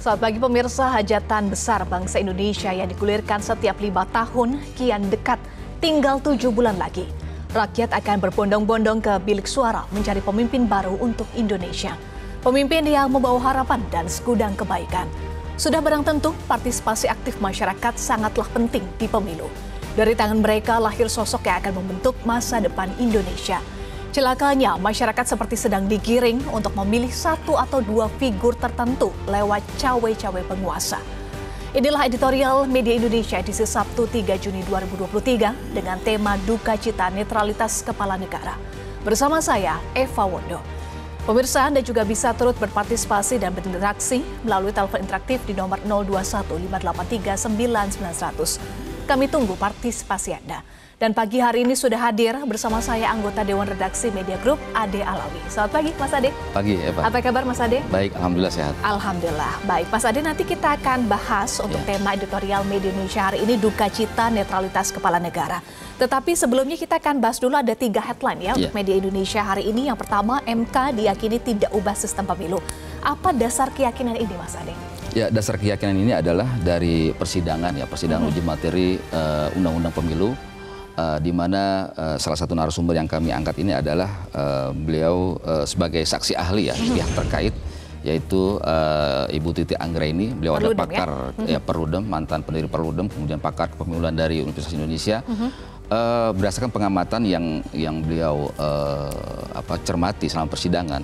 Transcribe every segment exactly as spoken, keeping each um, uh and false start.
Selamat pagi pemirsa, hajatan besar bangsa Indonesia yang digulirkan setiap lima tahun kian dekat, tinggal tujuh bulan lagi. Rakyat akan berbondong-bondong ke bilik suara mencari pemimpin baru untuk Indonesia. Pemimpin yang membawa harapan dan segudang kebaikan. Sudah barang tentu, partisipasi aktif masyarakat sangatlah penting di pemilu. Dari tangan mereka lahir sosok yang akan membentuk masa depan Indonesia. Celakanya, masyarakat seperti sedang digiring untuk memilih satu atau dua figur tertentu lewat cawe-cawe penguasa. Inilah editorial Media Indonesia edisi Sabtu tiga Juni dua ribu dua puluh tiga dengan tema Duka Cita Netralitas Kepala Negara. Bersama saya, Eva Wondo. Pemirsa, Anda juga bisa turut berpartisipasi dan berinteraksi melalui telepon interaktif di nomor nol dua satu lima delapan tiga sembilan sembilan nol nol. Kami tunggu partisipasi Anda. Dan pagi hari ini sudah hadir bersama saya anggota Dewan Redaksi Media Group, Ade Alawi. Selamat pagi, Mas Ade. Pagi, Eva. Apa kabar, Mas Ade? Baik, Alhamdulillah sehat. Alhamdulillah. Baik, Mas Ade, nanti kita akan bahas untuk ya. tema editorial Media Indonesia hari ini, Duka Cita Netralitas Kepala Negara. Tetapi sebelumnya kita akan bahas dulu ada tiga headline ya, ya. untuk Media Indonesia hari ini. Yang pertama, M K diyakini tidak ubah sistem pemilu. Apa dasar keyakinan ini, Mas Ade? Ya, dasar keyakinan ini adalah dari persidangan ya, persidangan hmm. uji materi Undang-Undang uh, Pemilu. Uh, di mana uh, salah satu narasumber yang kami angkat ini adalah uh, beliau uh, sebagai saksi ahli ya pihak terkait, yaitu uh, Ibu Titi Anggraini. Beliau Perludem, adalah pakar ya, ya Perludem, mantan pendiri Perludem, kemudian pakar kepemiluan dari Universitas Indonesia. Uh-huh. uh, berdasarkan pengamatan yang yang beliau uh, apa cermati selama persidangan,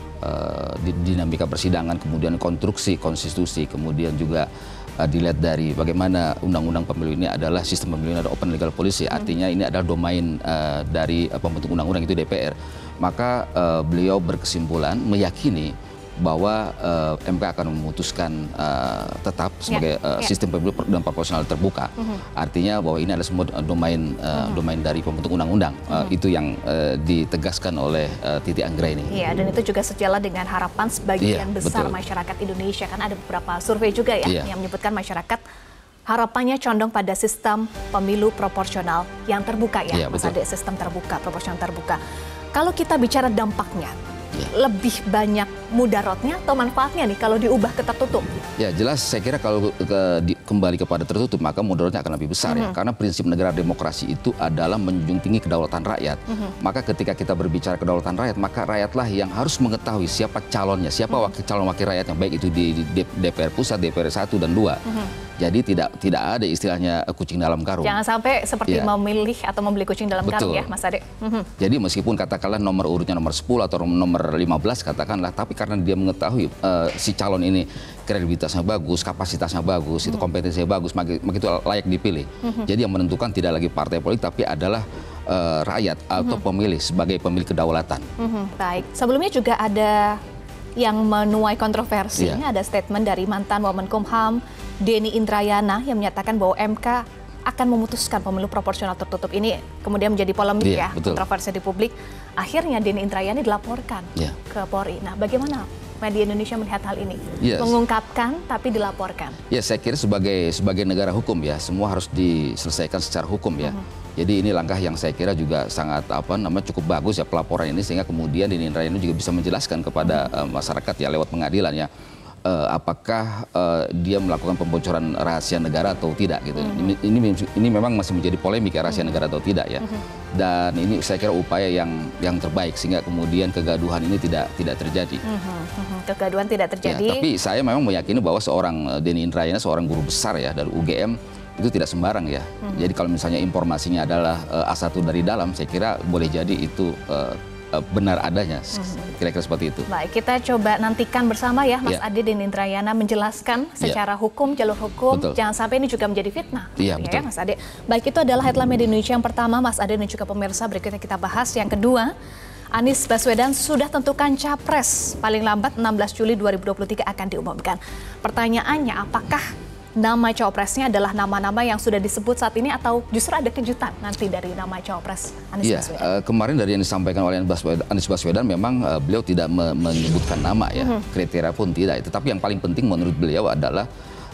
uh, dinamika persidangan, kemudian konstruksi konstitusi, kemudian juga Uh, dilihat dari bagaimana undang-undang pemilu ini adalah sistem pemilu ini ada open legal policy, artinya ini adalah domain uh, dari uh, pembentuk undang-undang itu D P R. Maka uh, beliau berkesimpulan meyakini bahwa uh, M K akan memutuskan uh, tetap sebagai uh, yeah. sistem pemilu dan proporsional terbuka. Uh-huh. Artinya bahwa ini adalah semua domain uh, uh-huh. domain dari pembentuk undang-undang. Uh-huh. uh, itu yang uh, ditegaskan oleh uh, Titi Anggraini. Iya, dan itu juga sejalan dengan harapan sebagian yeah, besar betul. masyarakat Indonesia. Kan ada beberapa survei juga ya yeah. yang menyebutkan masyarakat harapannya condong pada sistem pemilu proporsional yang terbuka ya, yeah, Mas Ade, sistem terbuka, proporsional terbuka. Kalau kita bicara dampaknya, ya. lebih banyak mudaratnya atau manfaatnya nih kalau diubah ke tertutup? Ya jelas, saya kira kalau ke, di, kembali kepada tertutup maka mudaratnya akan lebih besar uh-huh. ya. Karena prinsip negara demokrasi itu adalah menjunjung tinggi kedaulatan rakyat. Uh-huh. Maka ketika kita berbicara kedaulatan rakyat, maka rakyatlah yang harus mengetahui siapa calonnya, siapa uh-huh. wakil calon wakil rakyat yang baik itu di, di D P R pusat, D P R satu dan dua. Uh-huh. Jadi tidak tidak ada istilahnya kucing dalam karung. Jangan sampai seperti ya. memilih atau membeli kucing dalam Betul. karung ya, Mas Ade. Uh-huh. Jadi meskipun katakanlah nomor urutnya nomor sepuluh atau nomor lima belas katakanlah, tapi karena dia mengetahui uh, si calon ini kredibilitasnya bagus, kapasitasnya bagus, uh-huh. itu kompetensinya bagus, maka, maka itu layak dipilih. Uh-huh. Jadi yang menentukan tidak lagi partai politik, tapi adalah uh, rakyat atau uh-huh. pemilih sebagai pemilik kedaulatan. Uh-huh. Baik, sebelumnya juga ada yang menuai kontroversi. Yeah. Ada statement dari mantan Wamenkumham Denny Indrayana yang menyatakan bahwa M K akan memutuskan pemilu proporsional tertutup. Ini kemudian menjadi polemik yeah, ya, betul. kontroversi di publik. Akhirnya Denny Indrayana dilaporkan yeah. ke Polri. Nah, bagaimana media Indonesia melihat hal ini? Yes. Mengungkapkan tapi dilaporkan. Ya, saya kira sebagai sebagai negara hukum ya, semua harus diselesaikan secara hukum ya. Uh-huh. Jadi ini langkah yang saya kira juga sangat apa namanya cukup bagus ya pelaporan ini, sehingga kemudian Denny Indrayana juga bisa menjelaskan kepada uh, masyarakat ya lewat pengadilan ya. Uh, apakah uh, dia melakukan pembocoran rahasia negara atau tidak gitu. Mm-hmm. Ini, ini ini memang masih menjadi polemik ya rahasia mm-hmm. negara atau tidak ya. Mm-hmm. Dan ini saya kira upaya yang yang terbaik sehingga kemudian kegaduhan ini tidak tidak terjadi. Mm-hmm. Kegaduhan tidak terjadi. Ya, tapi saya memang meyakini bahwa seorang Denny Indrayana, seorang guru besar ya dari U G M, itu tidak sembarang ya. Mm-hmm. Jadi kalau misalnya informasinya adalah uh, A satu dari dalam, saya kira boleh jadi itu uh, benar adanya, kira-kira seperti itu. Baik, kita coba nantikan bersama ya, Mas yeah. Ade Denny Indrayana menjelaskan secara yeah. hukum, jalur hukum, betul. Jangan sampai ini juga menjadi fitnah. Iya, betul. Ya, Mas Ade. Baik, itu adalah headline Media Indonesia yang pertama, Mas Ade dan juga pemirsa. Berikutnya kita bahas yang kedua. Anies Baswedan sudah tentukan capres, paling lambat enam belas Juli dua ribu dua puluh tiga akan diumumkan. Pertanyaannya, apakah nama cawapresnya adalah nama-nama yang sudah disebut saat ini atau justru ada kejutan nanti dari nama cawapres Anies ya, Baswedan? Uh, kemarin dari yang disampaikan oleh Anies Baswedan memang uh, beliau tidak me menyebutkan nama ya, uh-huh. kriteria pun tidak. Tetapi yang paling penting menurut beliau adalah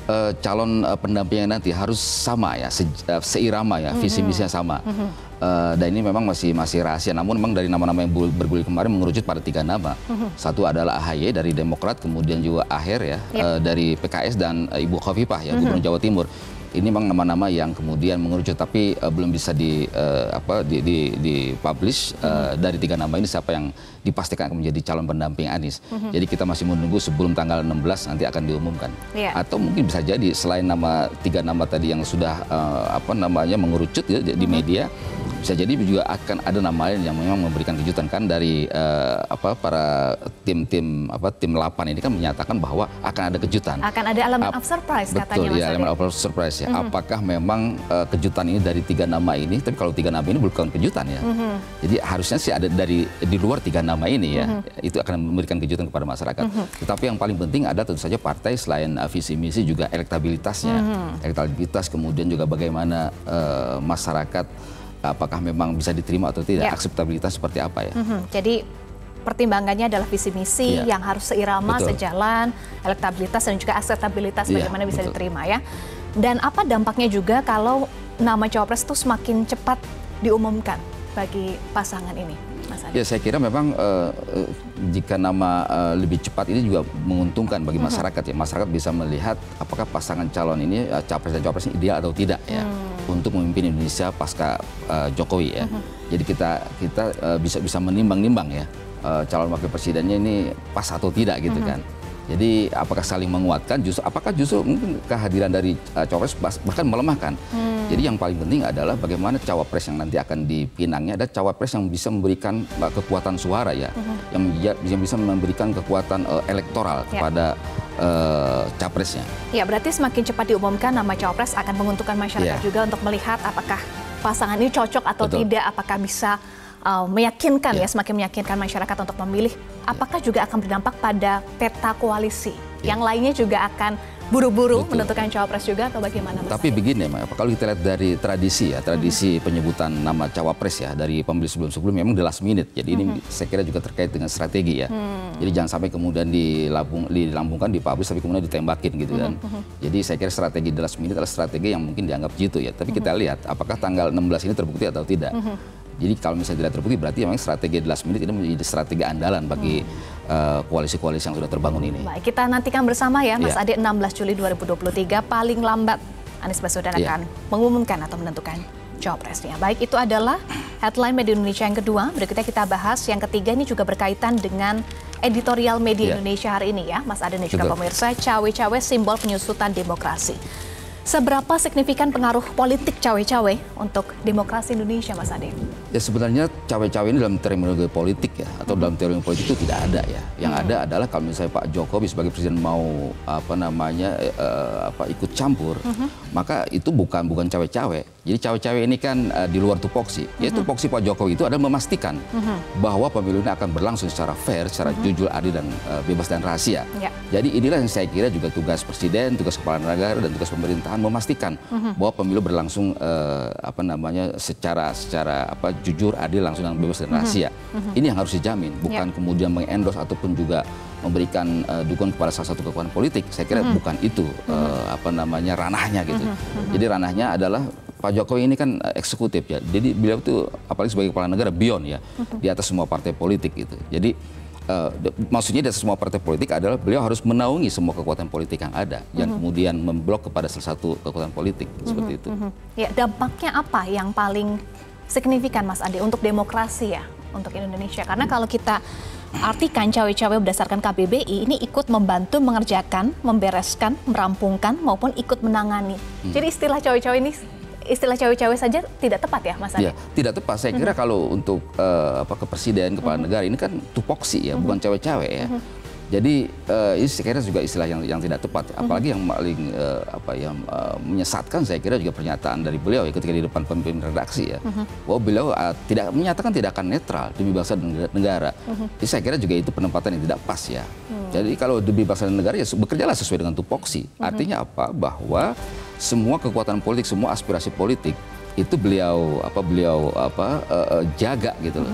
uh, calon uh, pendampingnya nanti harus sama ya, se uh, seirama ya, visi misinya sama. Mm-hmm. uh, dan ini memang masih masih rahasia. Namun memang dari nama-nama yang bergulir kemarin mengerucut pada tiga nama. Mm-hmm. Satu adalah A H Y dari Demokrat, kemudian juga Aher ya, yep. uh, dari P K S, dan uh, Ibu Khofifah ya, mm-hmm. Gubernur Jawa Timur. Ini memang nama-nama yang kemudian mengerucut, tapi uh, belum bisa di uh, apa di, di, di publish uh, hmm. dari tiga nama ini siapa yang dipastikan akan menjadi calon pendamping Anies. Hmm. Jadi kita masih menunggu sebelum tanggal enam belas nanti akan diumumkan. Yeah. Atau mungkin bisa jadi selain nama tiga nama tadi yang sudah uh, apa namanya mengerucut ya, di hmm. media, bisa jadi juga akan ada nama lain yang memang memberikan kejutan. Kan dari uh, apa para tim-tim apa tim delapan ini kan menyatakan bahwa akan ada kejutan. Akan ada elemen of surprise katanya. Betul, ya, elemen of surprise ya. Mm-hmm. Apakah memang uh, kejutan ini dari tiga nama ini? Tapi kalau tiga nama ini bukan kejutan ya. Mm-hmm. Jadi harusnya sih ada dari di luar tiga nama ini ya. Mm-hmm. Itu akan memberikan kejutan kepada masyarakat. Mm-hmm. Tetapi yang paling penting ada tentu saja partai selain uh, visi misi juga elektabilitasnya. Mm-hmm. Elektabilitas, kemudian juga bagaimana uh, masyarakat apakah memang bisa diterima atau tidak, ya. Akseptabilitas seperti apa ya. Mm-hmm. Jadi pertimbangannya adalah visi misi ya. Yang harus seirama, betul. Sejalan, elektabilitas dan juga akseptabilitas ya, bagaimana bisa betul. Diterima ya. Dan apa dampaknya juga kalau nama cawapres itu semakin cepat diumumkan bagi pasangan ini, Mas Adi? Ya, saya kira memang uh, jika nama uh, lebih cepat ini juga menguntungkan bagi masyarakat ya. Masyarakat bisa melihat apakah pasangan calon ini uh, capres dan cawapres ini ideal atau tidak ya. Hmm. Untuk memimpin Indonesia pasca uh, Jokowi ya. Uh-huh. Jadi kita kita uh, bisa bisa menimbang-nimbang ya uh, calon wakil presidennya ini pas atau tidak gitu uh-huh. kan. Jadi apakah saling menguatkan, justru apakah justru mungkin kehadiran dari uh, cawapres bahkan melemahkan. Hmm. Jadi yang paling penting adalah bagaimana cawapres yang nanti akan dipinangnya ada cawapres yang bisa memberikan uh, kekuatan suara ya, uh-huh. yang, yang bisa memberikan kekuatan uh, elektoral yeah. kepada Uh, capresnya. Ya, berarti semakin cepat diumumkan nama cawapres akan menguntungkan masyarakat yeah. juga untuk melihat apakah pasangan ini cocok atau Betul. Tidak, apakah bisa uh, meyakinkan yeah. ya, semakin meyakinkan masyarakat untuk memilih. Apakah yeah. juga akan berdampak pada peta koalisi? Yeah. Yang lainnya juga akan buru-buru menentukan cawapres juga atau bagaimana? Mas Tapi begini, Mbak, kalau kita lihat dari tradisi ya, tradisi hmm. penyebutan nama cawapres ya dari pemilih sebelum-sebelum memang the last minute. Jadi hmm. ini saya kira juga terkait dengan strategi ya. Hmm. Jadi jangan sampai kemudian dilambung, dilambungkan, dipublish tapi kemudian ditembakin gitu kan. Hmm. Jadi saya kira strategi the last minute adalah strategi yang mungkin dianggap jitu ya. Tapi hmm. kita lihat apakah tanggal enam belas ini terbukti atau tidak. Hmm. Jadi kalau misalnya tidak terbukti berarti memang strategi the last minute ini menjadi strategi andalan bagi koalisi-koalisi hmm. uh, yang sudah terbangun ini. Baik, kita nantikan bersama ya Mas ya. Adi, enam belas Juli dua ribu dua puluh tiga paling lambat Anies Baswedan ya. Akan mengumumkan atau menentukan cawapresnya. Baik, itu adalah headline Media Indonesia yang kedua. Berikutnya kita bahas yang ketiga, ini juga berkaitan dengan editorial Media ya. Indonesia hari ini ya Mas Adi dan juga pemirsa. Cawe-cawe simbol penyusutan demokrasi. Seberapa signifikan pengaruh politik cawe-cawe untuk demokrasi Indonesia, Mas Ade? Ya sebenarnya cawe-cawe ini dalam terminologi politik ya, atau hmm. dalam teori politik itu tidak ada ya. Yang hmm. ada adalah kalau misalnya Pak Jokowi sebagai presiden mau apa namanya uh, apa ikut campur, hmm. maka itu bukan bukan cawe-cawe. Jadi cawe-cawe ini kan uh, di luar tupoksi. Hmm. Ya tupoksi Pak Jokowi itu adalah memastikan hmm. bahwa pemilu ini akan berlangsung secara fair, secara hmm. jujur, adil dan uh, bebas dan rahasia. Ya. Jadi inilah yang saya kira juga tugas presiden, tugas kepala negara dan tugas pemerintahan memastikan uh-huh. bahwa pemilu berlangsung uh, apa namanya secara secara apa jujur, adil, langsung dan bebas dan rahasia. Uh-huh. Uh-huh. Ini yang harus dijamin, bukan yeah. kemudian mengendorse ataupun juga memberikan uh, dukungan kepada salah satu kekuatan politik. Saya kira uh-huh. bukan itu uh, uh-huh. apa namanya ranahnya gitu. Uh-huh. Uh-huh. Jadi ranahnya adalah Pak Jokowi ini kan uh, eksekutif ya. Jadi beliau itu apalagi sebagai kepala negara beyond ya, uh-huh. di atas semua partai politik gitu. Jadi Uh, maksudnya dari semua partai politik adalah beliau harus menaungi semua kekuatan politik yang ada, yang mm-hmm. kemudian memblok kepada salah satu kekuatan politik mm-hmm. seperti itu. Mm-hmm. Ya, dampaknya apa yang paling signifikan, Mas Ade, untuk demokrasi ya, untuk Indonesia? Karena kalau kita artikan cawe-cawe berdasarkan K B B I ini ikut membantu mengerjakan, membereskan, merampungkan maupun ikut menangani. Mm. Jadi istilah cawe-cawe ini istilah cawe-cawe saja tidak tepat ya, Mas Ade? Ya, tidak tepat. Saya kira mm-hmm. kalau untuk uh, apa ke presiden, kepala mm-hmm. negara ini kan tupoksi ya, mm-hmm. bukan cawe-cawe ya. Mm-hmm. Jadi uh, ini saya kira juga istilah yang yang tidak tepat. Mm-hmm. Apalagi yang paling uh, apa yang uh, menyesatkan saya kira juga pernyataan dari beliau ya ketika di depan pemimpin redaksi ya, mm-hmm. bahwa beliau uh, tidak menyatakan tidak akan netral demi bangsa dan negara. Mm-hmm. Jadi saya kira juga itu penempatan yang tidak pas ya. Mm-hmm. Jadi kalau demi bangsa dan negara ya bekerjalah sesuai dengan tupoksi. Mm-hmm. Artinya apa? Bahwa semua kekuatan politik, semua aspirasi politik itu beliau apa beliau apa uh, uh, jaga gitu loh. Mm-hmm.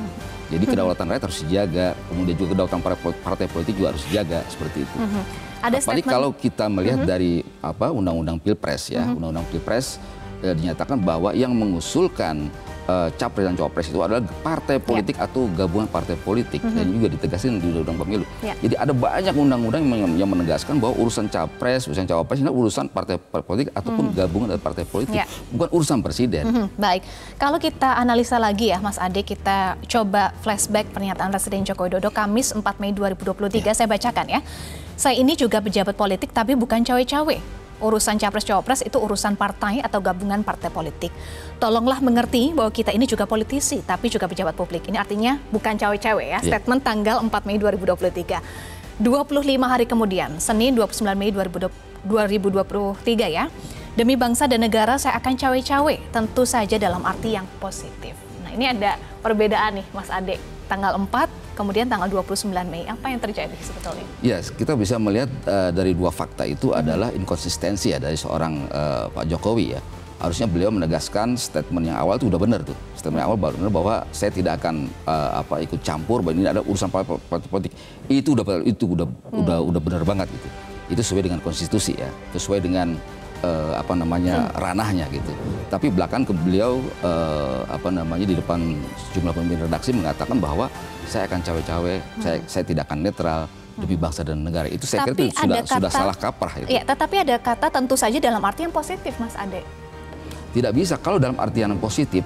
Jadi kedaulatan rakyat harus dijaga, kemudian juga kedaulatan partai politik juga harus dijaga seperti itu. Mm-hmm. Ada Apalagi statement... kalau kita melihat mm-hmm. dari apa undang-undang Pilpres ya, mm-hmm. undang-undang Pilpres eh, dinyatakan bahwa yang mengusulkan uh, capres dan cawapres itu adalah partai politik yeah. atau gabungan partai politik mm-hmm. dan juga ditegaskan di undang-undang pemilu. Yeah. Jadi ada banyak undang-undang yang, yang menegaskan bahwa urusan capres, urusan cawapres ini urusan partai politik ataupun mm-hmm. gabungan dari partai politik, yeah. bukan urusan presiden. Mm-hmm. Baik, kalau kita analisa lagi ya Mas Ade, kita coba flashback pernyataan Presiden Joko Widodo Kamis empat Mei dua ribu dua puluh tiga, yeah. saya bacakan ya. Saya ini juga pejabat politik tapi bukan cawe-cawe. Urusan capres-cawapres itu urusan partai atau gabungan partai politik. Tolonglah mengerti bahwa kita ini juga politisi tapi juga pejabat publik. Ini artinya bukan cawe-cawe ya. Yeah. Statement tanggal empat Mei dua ribu dua puluh tiga. dua puluh lima hari kemudian, Senin dua puluh sembilan Mei dua ribu dua puluh tiga ya. Demi bangsa dan negara saya akan cawe-cawe, tentu saja dalam arti yang positif. Nah, ini ada perbedaan nih Mas Ade. Tanggal empat, kemudian tanggal dua puluh sembilan Mei. Apa yang terjadi sebetulnya? Ya, kita bisa melihat uh, dari dua fakta itu hmm. adalah inkonsistensi ya dari seorang uh, Pak Jokowi ya. Harusnya beliau menegaskan statement yang awal itu udah benar tuh. Statement yang awal baru benar bahwa saya tidak akan uh, apa ikut campur, bahwa ini ada urusan partai politik. Itu udah itu udah hmm. udah udah benar banget itu. Itu sesuai dengan konstitusi ya. Sesuai dengan Uh, apa namanya hmm. ranahnya gitu. Tapi belakang ke beliau uh, apa namanya di depan sejumlah pemimpin redaksi mengatakan bahwa saya akan cawe-cawe, hmm. saya saya tidak akan netral demi bangsa dan negara. Itu saya tapi kira itu sudah kata, sudah salah kaprah itu. Iya, tetapi ada kata tentu saja dalam arti yang positif, Mas Ade. Tidak bisa kalau dalam artian yang positif.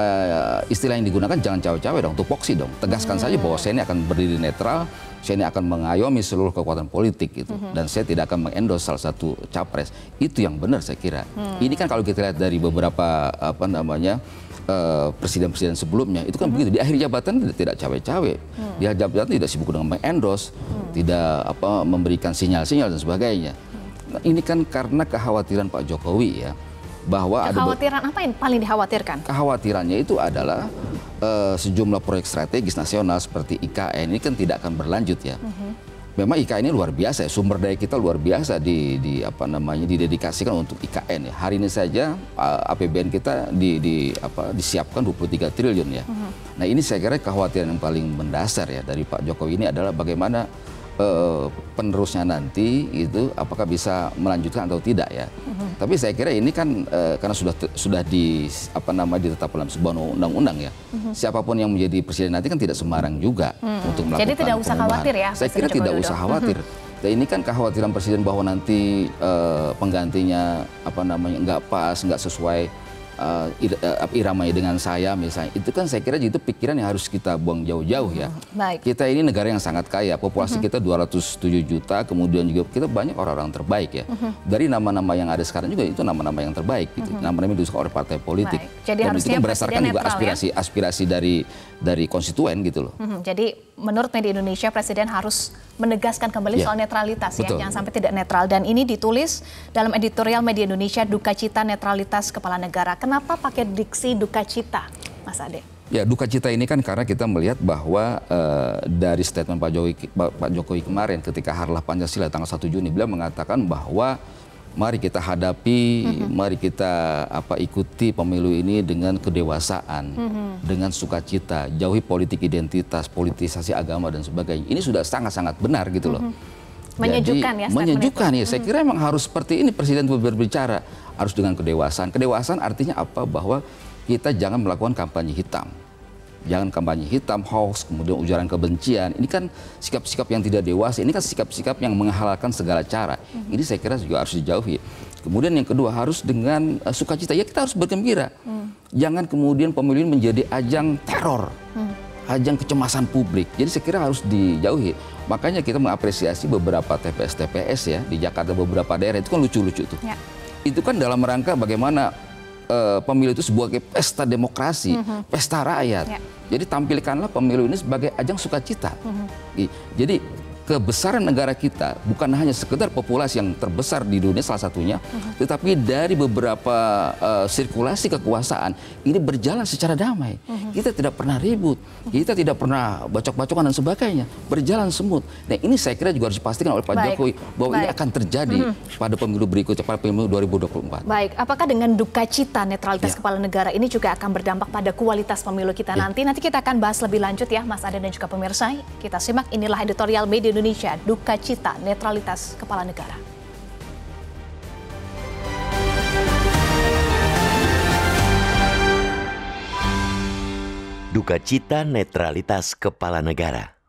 Uh, istilah yang digunakan jangan cawe-cawe dong, tupoksi dong. Tegaskan hmm. saja bahwa saya ini akan berdiri netral, saya ini akan mengayomi seluruh kekuatan politik gitu, hmm. dan saya tidak akan mengendos salah satu capres. Itu yang benar saya kira. Hmm. Ini kan kalau kita lihat dari beberapa apa namanya presiden-presiden uh, sebelumnya, itu kan hmm. begitu. Di akhir jabatan tidak, tidak cawe-cawe, hmm. di akhir jabatan tidak sibuk dengan mengendos, hmm. tidak apa memberikan sinyal-sinyal dan sebagainya. Hmm. Nah, ini kan karena kekhawatiran Pak Jokowi ya. Bahwa kekhawatiran ada apa yang paling dikhawatirkan? Kekhawatirannya itu adalah uh, sejumlah proyek strategis nasional seperti I K N ini kan tidak akan berlanjut ya. Uh-huh. Memang I K N ini luar biasa ya, sumber daya kita luar biasa di, di apa namanya didedikasikan untuk I K N ya. Hari ini saja uh, A P B N kita di, di apa disiapkan dua puluh tiga triliun ya. Uh-huh. Nah, ini saya kira kekhawatiran yang paling mendasar ya dari Pak Jokowi ini adalah bagaimana Uh, penerusnya nanti itu apakah bisa melanjutkan atau tidak ya. Uh-huh. Tapi saya kira ini kan uh, karena sudah sudah di apa namanya ditetapkan dalam sebuah undang-undang ya. Uh-huh. Siapapun yang menjadi presiden nanti kan tidak sembarang juga uh-huh. untuk melakukan. Jadi tidak usah khawatir ya. Saya kira tidak usah khawatir. Uh-huh. Dan ini kan kekhawatiran presiden bahwa nanti uh, penggantinya apa namanya nggak pas, nggak sesuai Uh, iramanya dengan saya misalnya, itu kan saya kira itu pikiran yang harus kita buang jauh-jauh ya. Baik. Kita ini negara yang sangat kaya, populasi uh-huh. kita dua ratus tujuh juta, kemudian juga kita banyak orang-orang terbaik ya. Uh-huh. Dari nama-nama yang ada sekarang juga itu nama-nama yang terbaik gitu. Uh-huh. Nama-nama yang disukai oleh partai politik. Baik. Jadi dan harusnya itu kan berdasarkan juga aspirasi-aspirasi ya? dari dari konstituen gitu loh. Uh-huh. Jadi menurut media Indonesia presiden harus menegaskan kembali yeah. soal netralitas ya, Betul. jangan sampai tidak netral. Dan ini ditulis dalam editorial media Indonesia, duka cita netralitas kepala negara. Kenapa pakai diksi duka cita, Mas Ade? Ya, duka cita ini kan karena kita melihat bahwa uh, dari statement Pak Jokowi, Pak Jokowi kemarin ketika Harlah Pancasila tanggal satu Juni, beliau mengatakan bahwa mari kita hadapi, mm-hmm. mari kita apa ikuti pemilu ini dengan kedewasaan, mm-hmm. dengan sukacita, jauhi politik identitas, politisasi agama dan sebagainya. Ini sudah sangat-sangat benar gitu loh. Mm-hmm. Menyejukkan Jadi, ya. Menyejukkan ya. Saya mm-hmm. kira memang harus seperti ini presiden berbicara, harus dengan kedewasaan. Kedewasaan artinya apa? Bahwa kita jangan melakukan kampanye hitam. Jangan kampanye hitam, hoax, kemudian ujaran kebencian. Ini kan sikap-sikap yang tidak dewasa. Ini kan sikap-sikap yang menghalalkan segala cara. Mm-hmm. Ini saya kira juga harus dijauhi. Kemudian yang kedua harus dengan uh, sukacita. Ya kita harus bergembira. Mm. Jangan kemudian pemilu ini menjadi ajang teror, mm. ajang kecemasan publik. Jadi saya kira harus dijauhi. Makanya kita mengapresiasi beberapa T P S-T P S ya di Jakarta, beberapa daerah itu kan lucu-lucu tuh. Ya. Itu kan dalam rangka bagaimana uh, pemilu itu sebagai pesta demokrasi, mm-hmm. pesta rakyat. Ya. Jadi tampilkanlah pemilu ini sebagai ajang sukacita. Mm-hmm. Jadi kebesaran negara kita bukan hanya sekedar populasi yang terbesar di dunia salah satunya, uh-huh. tetapi dari beberapa uh, sirkulasi kekuasaan ini berjalan secara damai. Uh-huh. Kita tidak pernah ribut, uh-huh. kita tidak pernah bacok-bacokan dan sebagainya, berjalan semut. Nah ini saya kira juga harus dipastikan oleh Pak Baik. Jokowi bahwa Baik. ini akan terjadi uh-huh. pada pemilu berikutnya, pada pemilu dua ribu dua puluh empat. Baik, apakah dengan duka cita netralitas ya. kepala negara ini juga akan berdampak pada kualitas pemilu kita ya. nanti? Nanti kita akan bahas lebih lanjut ya, Mas Aden dan juga pemirsa. Kita simak, inilah editorial Media Indonesia, duka cita netralitas kepala negara. Duka cita netralitas kepala negara.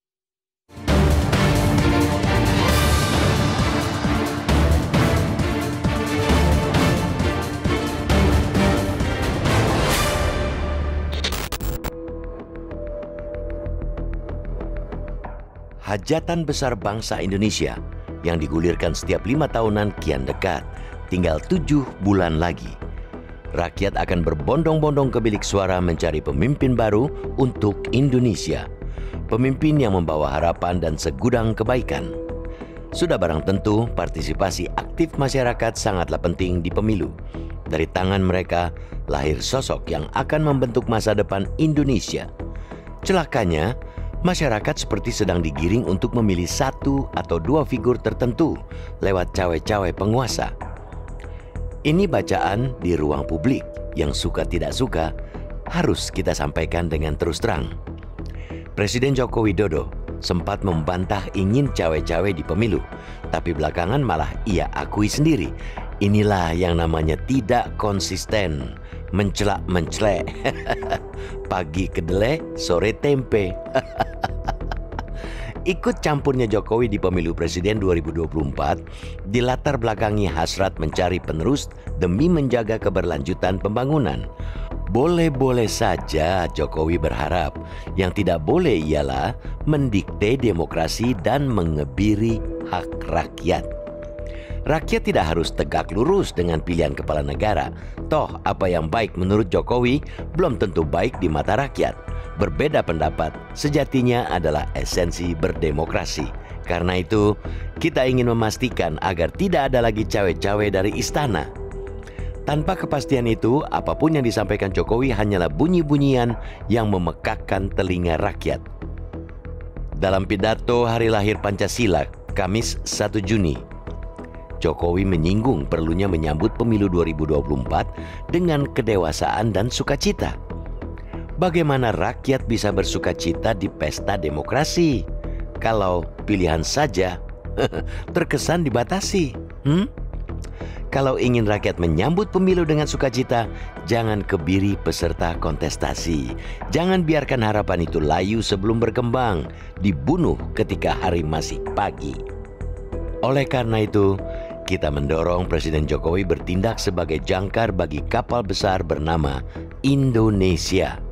Hajatan besar bangsa Indonesia yang digulirkan setiap lima tahunan kian dekat, tinggal tujuh bulan lagi. Rakyat akan berbondong-bondong ke bilik suara mencari pemimpin baru untuk Indonesia. Pemimpin yang membawa harapan dan segudang kebaikan. Sudah barang tentu partisipasi aktif masyarakat sangatlah penting di pemilu. Dari tangan mereka lahir sosok yang akan membentuk masa depan Indonesia. Celakanya, masyarakat seperti sedang digiring untuk memilih satu atau dua figur tertentu lewat cawe-cawe penguasa. Ini bacaan di ruang publik yang suka tidak suka harus kita sampaikan dengan terus terang. Presiden Joko Widodo sempat membantah ingin cawe-cawe di pemilu, tapi belakangan malah ia akui sendiri. Inilah yang namanya tidak konsisten, mencelak-mencelek. Pagi kedelai, sore tempe. Ikut campurnya Jokowi di pemilu presiden dua ribu dua puluh empat dilatar belakangi hasrat mencari penerus demi menjaga keberlanjutan pembangunan. Boleh-boleh saja Jokowi berharap, yang tidak boleh ialah mendikte demokrasi dan mengebiri hak rakyat. Rakyat tidak harus tegak lurus dengan pilihan kepala negara. Toh apa yang baik menurut Jokowi belum tentu baik di mata rakyat. Berbeda pendapat sejatinya adalah esensi berdemokrasi. Karena itu kita ingin memastikan agar tidak ada lagi cawe-cawe dari istana. Tanpa kepastian itu, apapun yang disampaikan Jokowi hanyalah bunyi-bunyian yang memekakkan telinga rakyat. Dalam pidato hari lahir Pancasila, Kamis satu Juni, Jokowi menyinggung perlunya menyambut pemilu dua ribu dua puluh empat dengan kedewasaan dan sukacita. Bagaimana rakyat bisa bersukacita di pesta demokrasi kalau pilihan saja terkesan dibatasi? Hmm? Kalau ingin rakyat menyambut pemilu dengan sukacita, jangan kebiri peserta kontestasi. Jangan biarkan harapan itu layu sebelum berkembang, dibunuh ketika hari masih pagi. Oleh karena itu, kita mendorong Presiden Jokowi bertindak sebagai jangkar bagi kapal besar bernama Indonesia.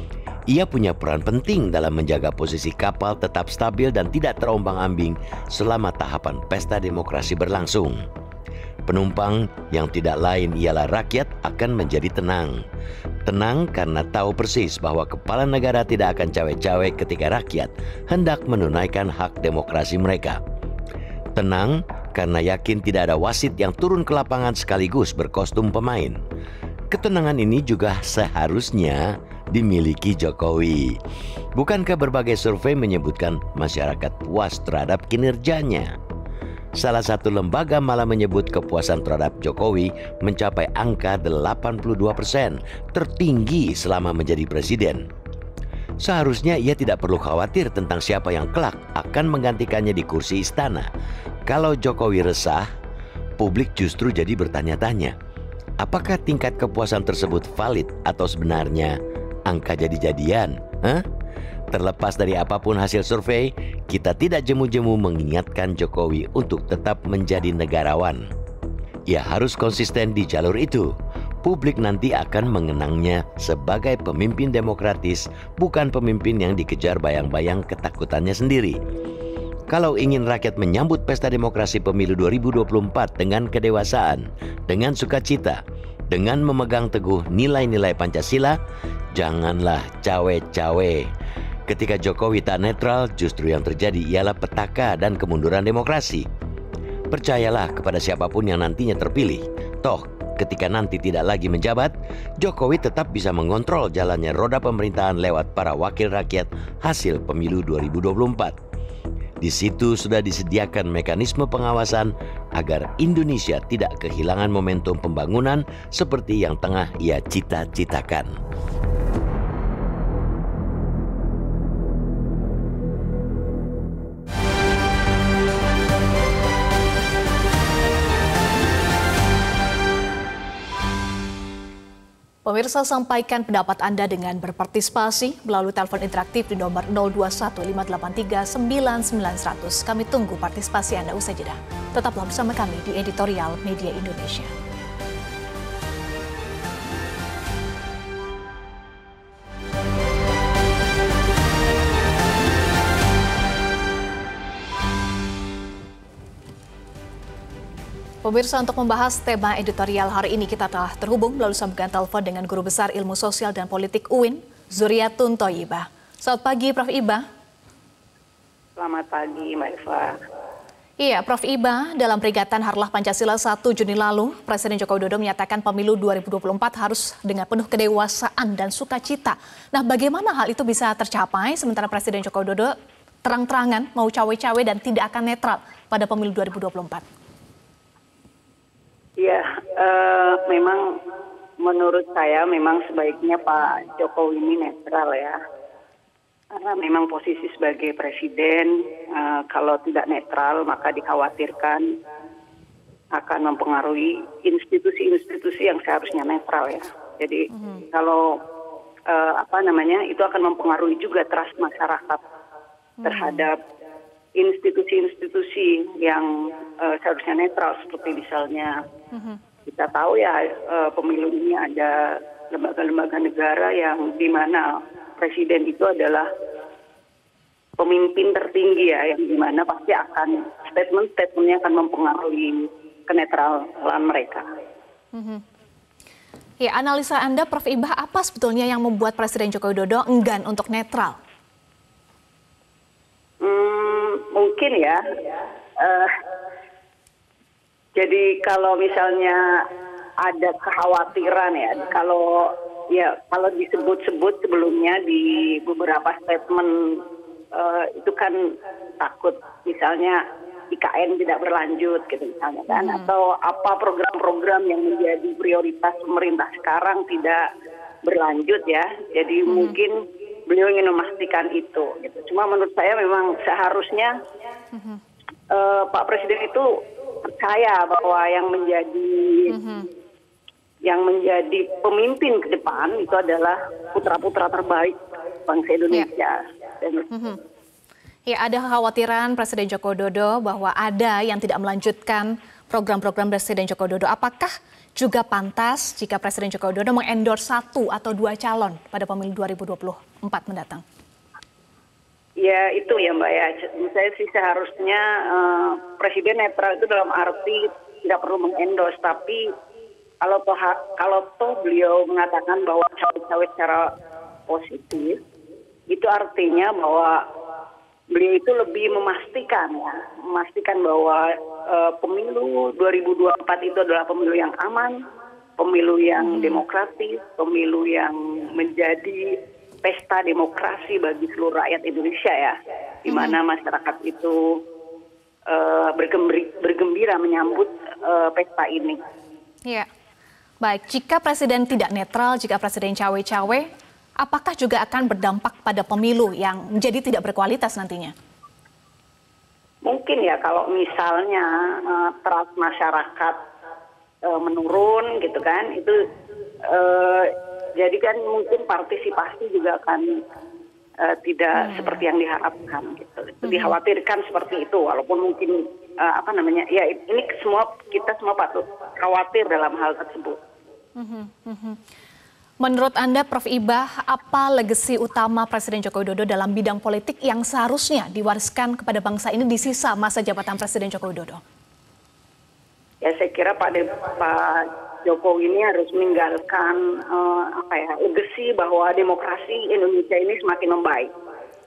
Ia punya peran penting dalam menjaga posisi kapal tetap stabil dan tidak terombang-ambing selama tahapan pesta demokrasi berlangsung. Penumpang yang tidak lain ialah rakyat akan menjadi tenang. Tenang karena tahu persis bahwa kepala negara tidak akan cawe-cawe ketika rakyat hendak menunaikan hak demokrasi mereka. Tenang karena yakin tidak ada wasit yang turun ke lapangan sekaligus berkostum pemain. Ketenangan ini juga seharusnya dimiliki Jokowi. Bukankah berbagai survei menyebutkan masyarakat puas terhadap kinerjanya? Salah satu lembaga malah menyebut kepuasan terhadap Jokowi mencapai angka delapan puluh dua persen, tertinggi selama menjadi presiden. Seharusnya ia tidak perlu khawatir tentang siapa yang kelak akan menggantikannya di kursi istana. Kalau Jokowi resah, publik justru jadi bertanya-tanya, apakah tingkat kepuasan tersebut valid atau sebenarnya angka jadi-jadian? Hah? Terlepas dari apapun hasil survei, kita tidak jemu-jemu mengingatkan Jokowi untuk tetap menjadi negarawan. Ia harus konsisten di jalur itu. Publik nanti akan mengenangnya sebagai pemimpin demokratis, bukan pemimpin yang dikejar bayang-bayang ketakutannya sendiri. Kalau ingin rakyat menyambut pesta demokrasi pemilu dua ribu dua puluh empat dengan kedewasaan, dengan sukacita, dengan memegang teguh nilai-nilai Pancasila, janganlah cawe-cawe. Ketika Jokowi tak netral, justru yang terjadi ialah petaka dan kemunduran demokrasi. Percayalah kepada siapapun yang nantinya terpilih. Toh, ketika nanti tidak lagi menjabat, Jokowi tetap bisa mengontrol jalannya roda pemerintahan lewat para wakil rakyat hasil pemilu dua ribu dua puluh empat. Di situ sudah disediakan mekanisme pengawasan agar Indonesia tidak kehilangan momentum pembangunan seperti yang tengah ia cita-citakan. Pemirsa, sampaikan pendapat Anda dengan berpartisipasi melalui telepon interaktif di nomor nol dua satu lima delapan tiga sembilan sembilan satu nol nol. Kami tunggu partisipasi Anda usai jeda. Tetaplah bersama kami di Editorial Media Indonesia. Pemirsa, untuk membahas tema editorial hari ini kita telah terhubung melalui sambungan telepon dengan Guru Besar Ilmu Sosial dan Politik U I N, Zuriatun Thoyibah. Selamat pagi, Prof Iba. Selamat pagi, Mbak Eva. Iya, Prof Iba, dalam peringatan Harlah Pancasila satu Juni lalu, Presiden Joko Widodo menyatakan pemilu dua ribu dua puluh empat harus dengan penuh kedewasaan dan sukacita. Nah, bagaimana hal itu bisa tercapai sementara Presiden Joko Widodo terang-terangan mau cawe-cawe dan tidak akan netral pada pemilu dua ribu dua puluh empat? Ya, uh, memang menurut saya memang sebaiknya Pak Jokowi ini netral ya. Karena memang posisi sebagai presiden, uh, kalau tidak netral maka dikhawatirkan akan mempengaruhi institusi-institusi yang seharusnya netral ya. Jadi mm-hmm. kalau uh, apa namanya itu akan mempengaruhi juga trust masyarakat mm-hmm. terhadap institusi-institusi yang uh, seharusnya netral, seperti misalnya mm-hmm. kita tahu ya uh, pemilu ini ada lembaga-lembaga negara yang di mana presiden itu adalah pemimpin tertinggi ya, yang di mana pasti akan statement-statementnya akan mempengaruhi kenetralan mereka. Mm-hmm. Ya, analisa Anda, Prof Iba, apa sebetulnya yang membuat Presiden Joko Widodo enggan untuk netral? Hmm, mungkin ya. Uh, jadi kalau misalnya ada kekhawatiran ya, kalau ya kalau disebut-sebut sebelumnya di beberapa statement uh, itu kan takut misalnya I K N tidak berlanjut gitu misalnya kan, hmm. atau apa program-program yang menjadi prioritas pemerintah sekarang tidak berlanjut ya. Jadi hmm. mungkin beliau ingin memastikan itu. Gitu. Cuma menurut saya memang seharusnya mm-hmm. uh, Pak Presiden itu percaya bahwa yang menjadi mm-hmm. yang menjadi pemimpin ke depan itu adalah putra-putra terbaik bangsa Indonesia. Yeah. Dan, mm-hmm. Ya, ada kekhawatiran Presiden Joko Widodo bahwa ada yang tidak melanjutkan program-program Presiden Joko Widodo. Apakah juga pantas jika Presiden Joko Widodo mengendorse satu atau dua calon pada pemilu dua ribu dua puluh empat mendatang? Ya itu ya Mbak ya, saya sih seharusnya uh, Presiden netral itu dalam arti tidak perlu mengendorse, tapi kalau toh kalau toh beliau mengatakan bahwa cawe-cawe secara positif, itu artinya bahwa beliau itu lebih memastikan ya, memastikan bahwa uh, pemilu dua ribu dua puluh empat itu adalah pemilu yang aman, pemilu yang hmm. demokratis, pemilu yang menjadi pesta demokrasi bagi seluruh rakyat Indonesia ya, di mana hmm. masyarakat itu uh, bergembira, bergembira menyambut uh, pesta ini. Ya, baik. Jika Presiden tidak netral, jika Presiden cawe-cawe, apakah juga akan berdampak pada pemilu yang menjadi tidak berkualitas nantinya? Mungkin ya kalau misalnya uh, trust masyarakat uh, menurun gitu kan, itu uh, jadi kan mungkin partisipasi juga akan uh, tidak hmm. seperti yang diharapkan gitu. Itu hmm. dikhawatirkan seperti itu, walaupun mungkin uh, apa namanya ya ini semua kita semua patut khawatir dalam hal tersebut. Hmm. Hmm. Menurut Anda, Prof Iba, apa legasi utama Presiden Joko Widodo dalam bidang politik yang seharusnya diwariskan kepada bangsa ini di sisa masa jabatan Presiden Joko Widodo? Ya saya kira Pak, De, Pak Jokowi ini harus meninggalkan uh, apa ya legasi bahwa demokrasi Indonesia ini semakin membaik.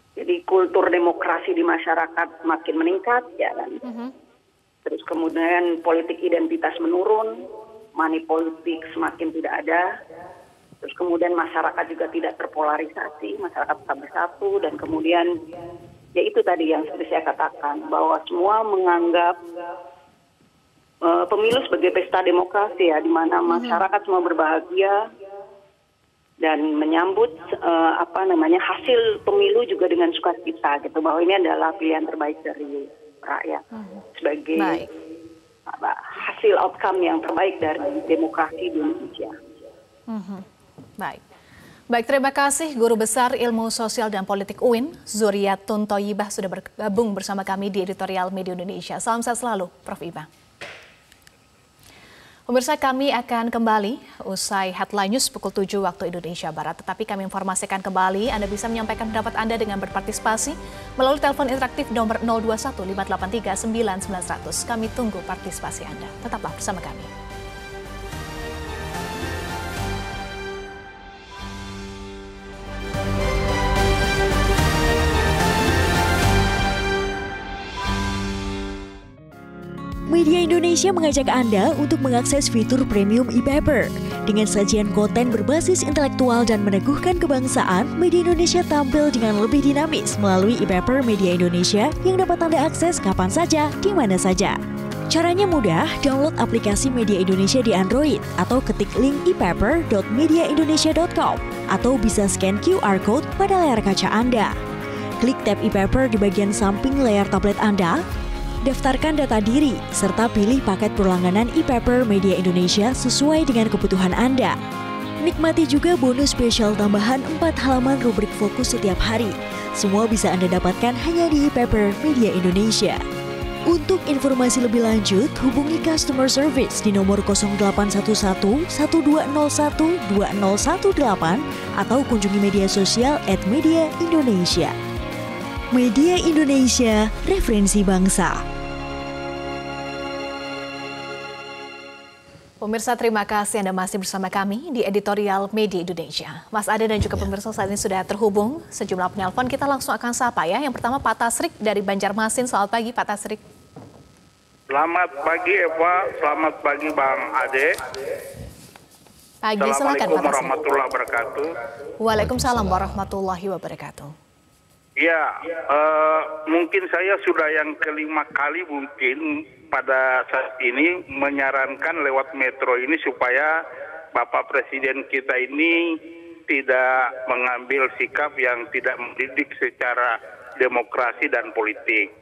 Jadi kultur demokrasi di masyarakat makin meningkat, ya kan. Mhm. Terus kemudian politik identitas menurun, money politik semakin tidak ada. Terus kemudian masyarakat juga tidak terpolarisasi, masyarakat tetap bersatu, dan kemudian ya itu tadi yang seperti saya katakan, bahwa semua menganggap uh, pemilu sebagai pesta demokrasi, ya, di mana masyarakat semua berbahagia dan menyambut uh, apa namanya hasil pemilu juga dengan sukacita, gitu, bahwa ini adalah pilihan terbaik dari rakyat sebagai Baik. apa, hasil outcome yang terbaik dari demokrasi di Indonesia. Mhm. Baik. Baik, terima kasih Guru Besar Ilmu Sosial dan Politik U I N, Zuriatun Thoyibah, sudah bergabung bersama kami di Editorial Media Indonesia. Salam sehat selalu, Prof Ibah. Pemirsa, kami akan kembali usai headline news pukul tujuh waktu Indonesia Barat. Tetapi kami informasikan kembali, Anda bisa menyampaikan pendapat Anda dengan berpartisipasi melalui telepon interaktif nomor nol dua satu lima delapan tiga sembilan sembilan nol nol. Kami tunggu partisipasi Anda. Tetaplah bersama kami. Media Indonesia mengajak Anda untuk mengakses fitur premium e-paper. Dengan sajian konten berbasis intelektual dan meneguhkan kebangsaan, Media Indonesia tampil dengan lebih dinamis melalui e-paper Media Indonesia yang dapat Anda akses kapan saja, di mana saja. Caranya mudah, download aplikasi Media Indonesia di Android atau ketik link e paper dot media indonesia dot com atau bisa scan Q R code pada layar kaca Anda. Klik tab e-paper di bagian samping layar tablet Anda, daftarkan data diri, serta pilih paket berlangganan e-paper Media Indonesia sesuai dengan kebutuhan Anda. Nikmati juga bonus spesial tambahan empat halaman rubrik fokus setiap hari. Semua bisa Anda dapatkan hanya di e-paper Media Indonesia. Untuk informasi lebih lanjut, hubungi customer service di nomor nol delapan satu satu, satu dua nol satu, dua nol satu delapan atau kunjungi media sosial at Media Indonesia. Media Indonesia, referensi bangsa. Pemirsa, terima kasih Anda masih bersama kami di Editorial Media Indonesia. Mas Ade dan juga pemirsa saat ini sudah terhubung sejumlah penelpon. Kita langsung akan sapa ya. Yang pertama Pak Tasrik dari Banjarmasin. Selamat pagi Pak Tasrik. Selamat pagi Eva, selamat pagi Bang Ade. Pagi, silakan Pak Assalamualaikum Tasrik. warahmatullahi wabarakatuh. Waalaikumsalam warahmatullahi wabarakatuh. Ya, uh, mungkin saya sudah yang kelima kali mungkin pada saat ini menyarankan lewat Metro ini supaya Bapak Presiden kita ini tidak mengambil sikap yang tidak mendidik secara demokrasi dan politik.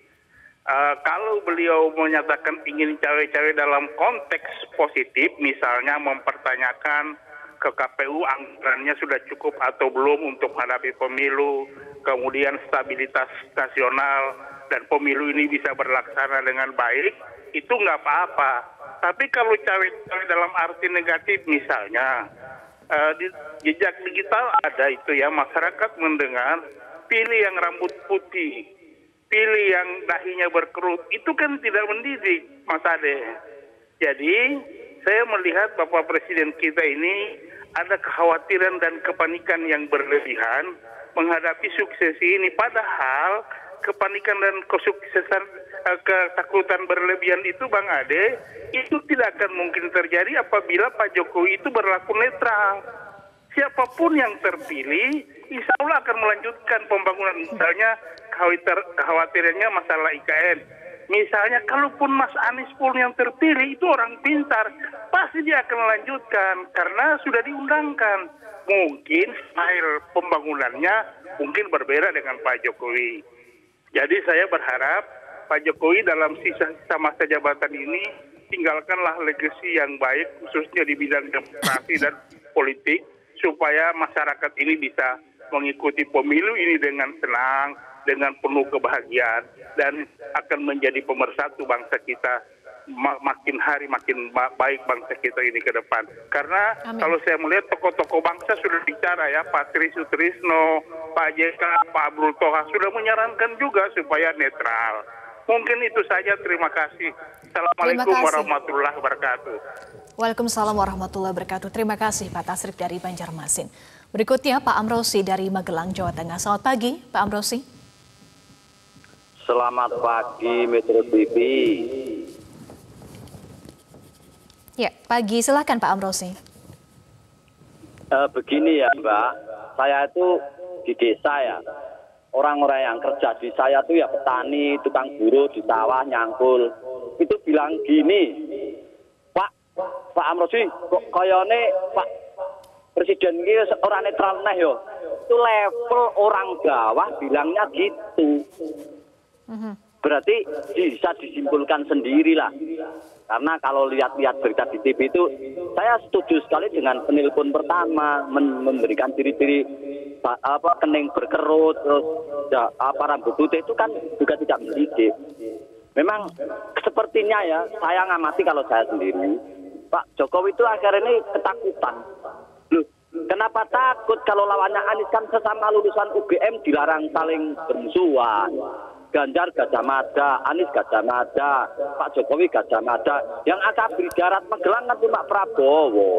Uh, kalau beliau menyatakan ingin cawe-cawe dalam konteks positif, misalnya mempertanyakan ke K P U anggarannya sudah cukup atau belum untuk menghadapi pemilu, kemudian stabilitas nasional dan pemilu ini bisa berlaksana dengan baik, itu nggak apa-apa. Tapi kalau cawe-cawe dalam arti negatif, misalnya uh, di jejak digital ada itu ya, masyarakat mendengar pilih yang rambut putih, pilih yang dahinya berkerut, itu kan tidak mendidik, Mas Ade. Jadi saya melihat Bapak Presiden kita ini ada kekhawatiran dan kepanikan yang berlebihan menghadapi suksesi ini. Padahal kepanikan dan kesuksesan, ketakutan berlebihan itu Bang Ade, itu tidak akan mungkin terjadi apabila Pak Jokowi itu berlaku netral. Siapapun yang terpilih, insya Allah akan melanjutkan pembangunan. Misalnya kekhawatirannya masalah I K N. Misalnya kalaupun Mas Anies pun yang terpilih itu orang pintar, pasti dia akan melanjutkan karena sudah diundangkan. Mungkin style pembangunannya mungkin berbeda dengan Pak Jokowi. Jadi saya berharap Pak Jokowi dalam sisa-sisa masa jabatan ini tinggalkanlah legasi yang baik khususnya di bidang demokrasi dan politik supaya masyarakat ini bisa mengikuti pemilu ini dengan tenang, dengan penuh kebahagiaan dan akan menjadi pemersatu bangsa kita, makin hari makin baik bangsa kita ini ke depan. Karena Amin. Kalau saya melihat tokoh-tokoh bangsa sudah bicara ya, Pak Tri Sutrisno, Pak J K, Pak Abdul Toha sudah menyarankan juga supaya netral. Mungkin itu saja, terima kasih. Assalamualaikum terima kasih. warahmatullahi wabarakatuh. Waalaikumsalam warahmatullahi wabarakatuh. Terima kasih Pak Tasrik dari Banjarmasin. Berikutnya Pak Amrosi dari Magelang, Jawa Tengah. Selamat pagi, Pak Amrosi. Selamat pagi, Metro T V. Ya, pagi. Silakan Pak Amrosi. Uh, begini ya, Mbak. Saya itu di desa ya. Orang-orang yang kerja di saya tuh ya petani, tukang buruh di sawah, nyangkul. Itu bilang gini, Pak, Pak Amrosi, kok koyone Pak Presiden ini orang netral neh yo. Itu level orang bawah bilangnya gitu. Berarti bisa disimpulkan sendirilah. Karena kalau lihat-lihat berita di T V itu, saya setuju sekali dengan penelpon pertama memberikan ciri-ciri apa kening berkerut, terus ya, apa rambut putih itu kan juga tidak mendidik. Memang sepertinya ya, saya ngamati kalau saya sendiri, Pak Jokowi itu akhir ini ketakutan. Loh, kenapa takut kalau lawannya Anies kan sesama lulusan U G M dilarang saling bermusuhan. Ganjar Gajah Mada, Anies Gajah Mada, Pak Jokowi Gajah Mada. Yang akabri darat Magelang kan cuma Prabowo.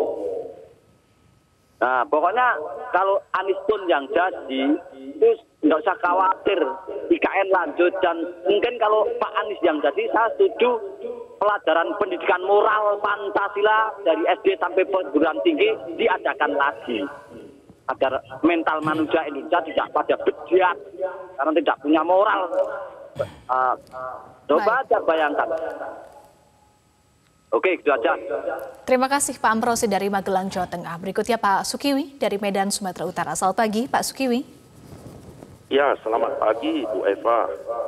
Nah, pokoknya kalau Anies pun yang jadi, itu nggak usah khawatir. I K N lanjut, dan mungkin kalau Pak Anies yang jadi, saya setuju pelajaran pendidikan moral Pancasila dari S D sampai perguruan tinggi diadakan lagi. Agar mental manusia Indonesia tidak pada bejat, karena tidak punya moral. Uh, coba aja bayangkan. Oke, itu aja. Terima kasih Pak Amrosi dari Magelang, Jawa Tengah. Berikutnya Pak Sukiwi dari Medan, Sumatera Utara. Selamat pagi, Pak Sukiwi. Ya, selamat pagi, Bu Eva.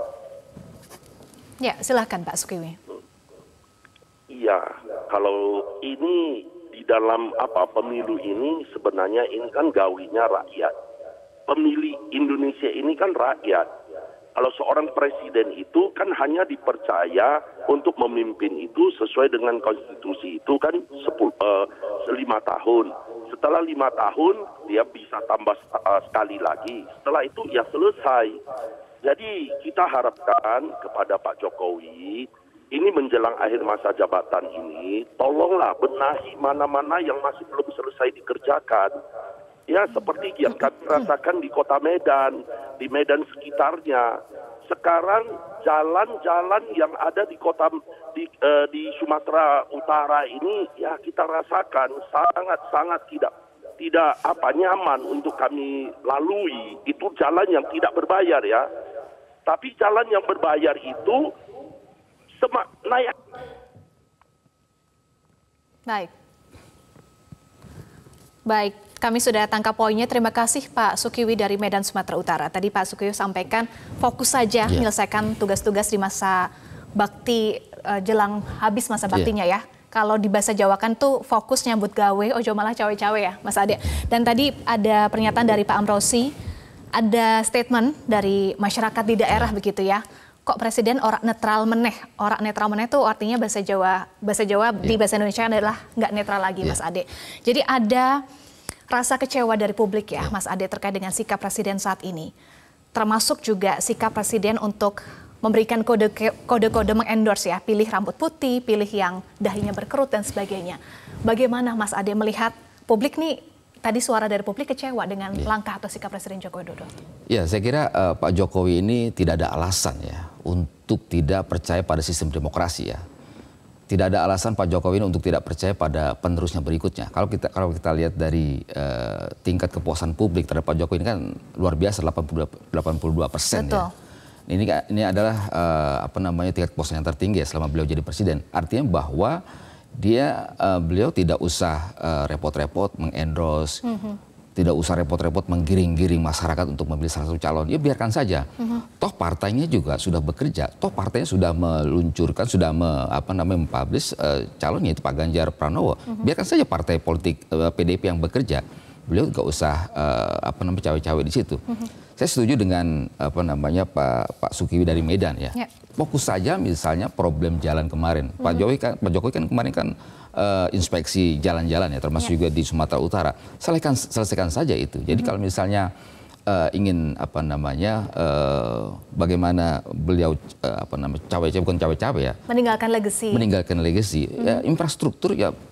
Ya, silahkan Pak Sukiwi. Iya, kalau ini di dalam apa pemilu ini sebenarnya ini kan gawinya rakyat. Pemilih Indonesia ini kan rakyat. Kalau seorang presiden itu kan hanya dipercaya untuk memimpin itu sesuai dengan konstitusi itu kan sepuluh, uh, lima tahun. Setelah lima tahun dia bisa tambah uh, sekali lagi. Setelah itu ya selesai. Jadi kita harapkan kepada Pak Jokowi ini menjelang akhir masa jabatan ini, tolonglah benahi mana-mana yang masih belum selesai dikerjakan. Ya seperti yang kami rasakan di kota Medan, di Medan sekitarnya. Sekarang jalan-jalan yang ada di kota di, uh, di Sumatera Utara ini, ya kita rasakan sangat-sangat tidak tidak apa nyaman untuk kami lalui. Itu jalan yang tidak berbayar ya. Tapi jalan yang berbayar itu semak naik. Baik. Baik, kami sudah tangkap poinnya. Terima kasih Pak Sukiwi dari Medan, Sumatera Utara. Tadi Pak Sukiwi sampaikan fokus saja yeah. menyelesaikan tugas-tugas di masa bakti uh, jelang habis masa baktinya yeah. ya. Kalau di bahasa Jawa kan tuh fokus nyambut gawe, ojo malah cawe-cawe ya Mas Ade. Dan tadi ada pernyataan dari Pak Amrosi, ada statement dari masyarakat di daerah begitu ya. Kok presiden orang netral meneh, orang netral meneh itu artinya bahasa Jawa, bahasa Jawa yeah. di bahasa Indonesia adalah nggak netral lagi yeah. Mas Ade. Jadi ada rasa kecewa dari publik ya yeah. Mas Ade terkait dengan sikap presiden saat ini. Termasuk juga sikap presiden untuk memberikan kode kode-kode mengendorse ya, pilih rambut putih, pilih yang dahinya berkerut dan sebagainya. Bagaimana Mas Ade melihat publik nih? Tadi suara dari publik kecewa dengan ya. langkah atau sikap Presiden Joko Widodo. Ya, saya kira uh, Pak Jokowi ini tidak ada alasan ya untuk tidak percaya pada sistem demokrasi ya. Tidak ada alasan Pak Jokowi ini untuk tidak percaya pada penerusnya berikutnya. Kalau kita kalau kita lihat dari uh, tingkat kepuasan publik terhadap Pak Jokowi ini kan luar biasa delapan puluh dua persen ya. Ini ini adalah uh, apa namanya tingkat kepuasan yang tertinggi ya selama beliau jadi presiden. Artinya bahwa dia uh, beliau tidak usah repot-repot uh, mengendorse, mm-hmm. tidak usah repot-repot menggiring-giring masyarakat untuk memilih salah satu calon. Ya biarkan saja. Mm-hmm. Toh partainya juga sudah bekerja. Toh partainya sudah meluncurkan, sudah me, apa namanya mempublish uh, calonnya itu Pak Ganjar Pranowo. Mm-hmm. Biarkan saja partai politik uh, P D I P yang bekerja. Beliau nggak usah uh, apa namanya cawe-cawe di situ. Mm-hmm. Saya setuju dengan apa namanya Pak Pak Sukiwi dari Medan ya. Yeah. Fokus saja misalnya problem jalan kemarin. Mm-hmm. Pak Jokowi kan Pak Jokowi kan kemarin kan uh, inspeksi jalan-jalan ya, termasuk yeah. juga di Sumatera Utara. Selesaikan selesaikan saja itu. Jadi mm-hmm. kalau misalnya uh, ingin apa namanya uh, bagaimana beliau uh, apa namanya cawe-cawe bukan cawe-cawe ya. Meninggalkan legacy. Meninggalkan legacy. Mm-hmm. Ya, infrastruktur ya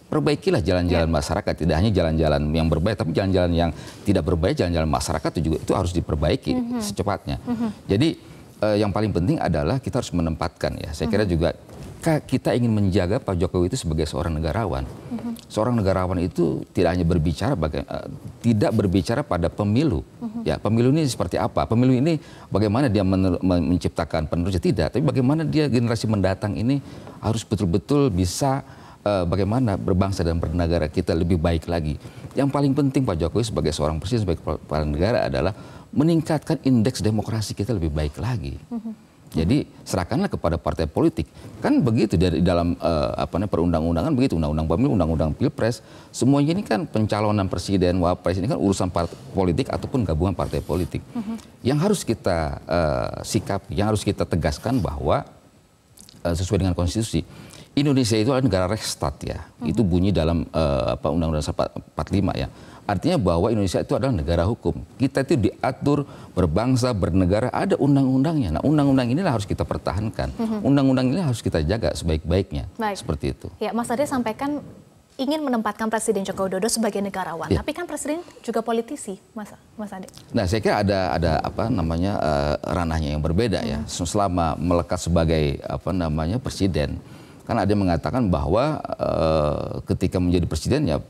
perbaikilah jalan-jalan yeah. masyarakat, tidak hanya jalan-jalan yang berbahaya, tapi jalan-jalan yang tidak berbahaya, jalan-jalan masyarakat itu juga itu harus diperbaiki mm-hmm. secepatnya. Mm-hmm. Jadi uh, yang paling penting adalah kita harus menempatkan ya. Saya kira mm-hmm. juga kita ingin menjaga Pak Jokowi itu sebagai seorang negarawan. Mm-hmm. Seorang negarawan itu tidak hanya berbicara baga- uh, tidak berbicara pada pemilu. Mm-hmm. Ya, pemilu ini seperti apa? Pemilu ini bagaimana dia men- menciptakan penerusnya, tidak, tapi bagaimana dia generasi mendatang ini harus betul-betul bisa uh, bagaimana berbangsa dan bernegara kita lebih baik lagi. Yang paling penting Pak Jokowi sebagai seorang presiden, sebagai kepala negara adalah meningkatkan indeks demokrasi kita lebih baik lagi. Mm-hmm. Jadi serahkanlah kepada partai politik. Kan begitu dari dalam uh, apa namanya perundang-undangan begitu, undang-undang pemilu, undang-undang pilpres, semuanya ini kan pencalonan presiden, wapres ini kan urusan partai politik ataupun gabungan partai politik. Uh-huh. Yang harus kita uh, sikapi, yang harus kita tegaskan bahwa uh, sesuai dengan konstitusi, Indonesia itu adalah negara Rechtsstaat ya. Uh-huh. Itu bunyi dalam uh, apa Undang-Undang empat puluh lima ya. Artinya bahwa Indonesia itu adalah negara hukum. Kita itu diatur berbangsa, bernegara, ada undang-undangnya. Nah, undang-undang inilah harus kita pertahankan. Mm-hmm. Undang-undang ini harus kita jaga sebaik-baiknya. Baik. Seperti itu. Ya, Mas Ade sampaikan ingin menempatkan Presiden Joko Widodo sebagai negarawan. Ya. Tapi kan Presiden juga politisi, Mas, Mas Ade. Nah, saya kira ada ada apa namanya uh, ranahnya yang berbeda mm-hmm. ya. Selama melekat sebagai apa namanya presiden. Kan ada yang mengatakan bahwa uh, ketika menjadi presiden ya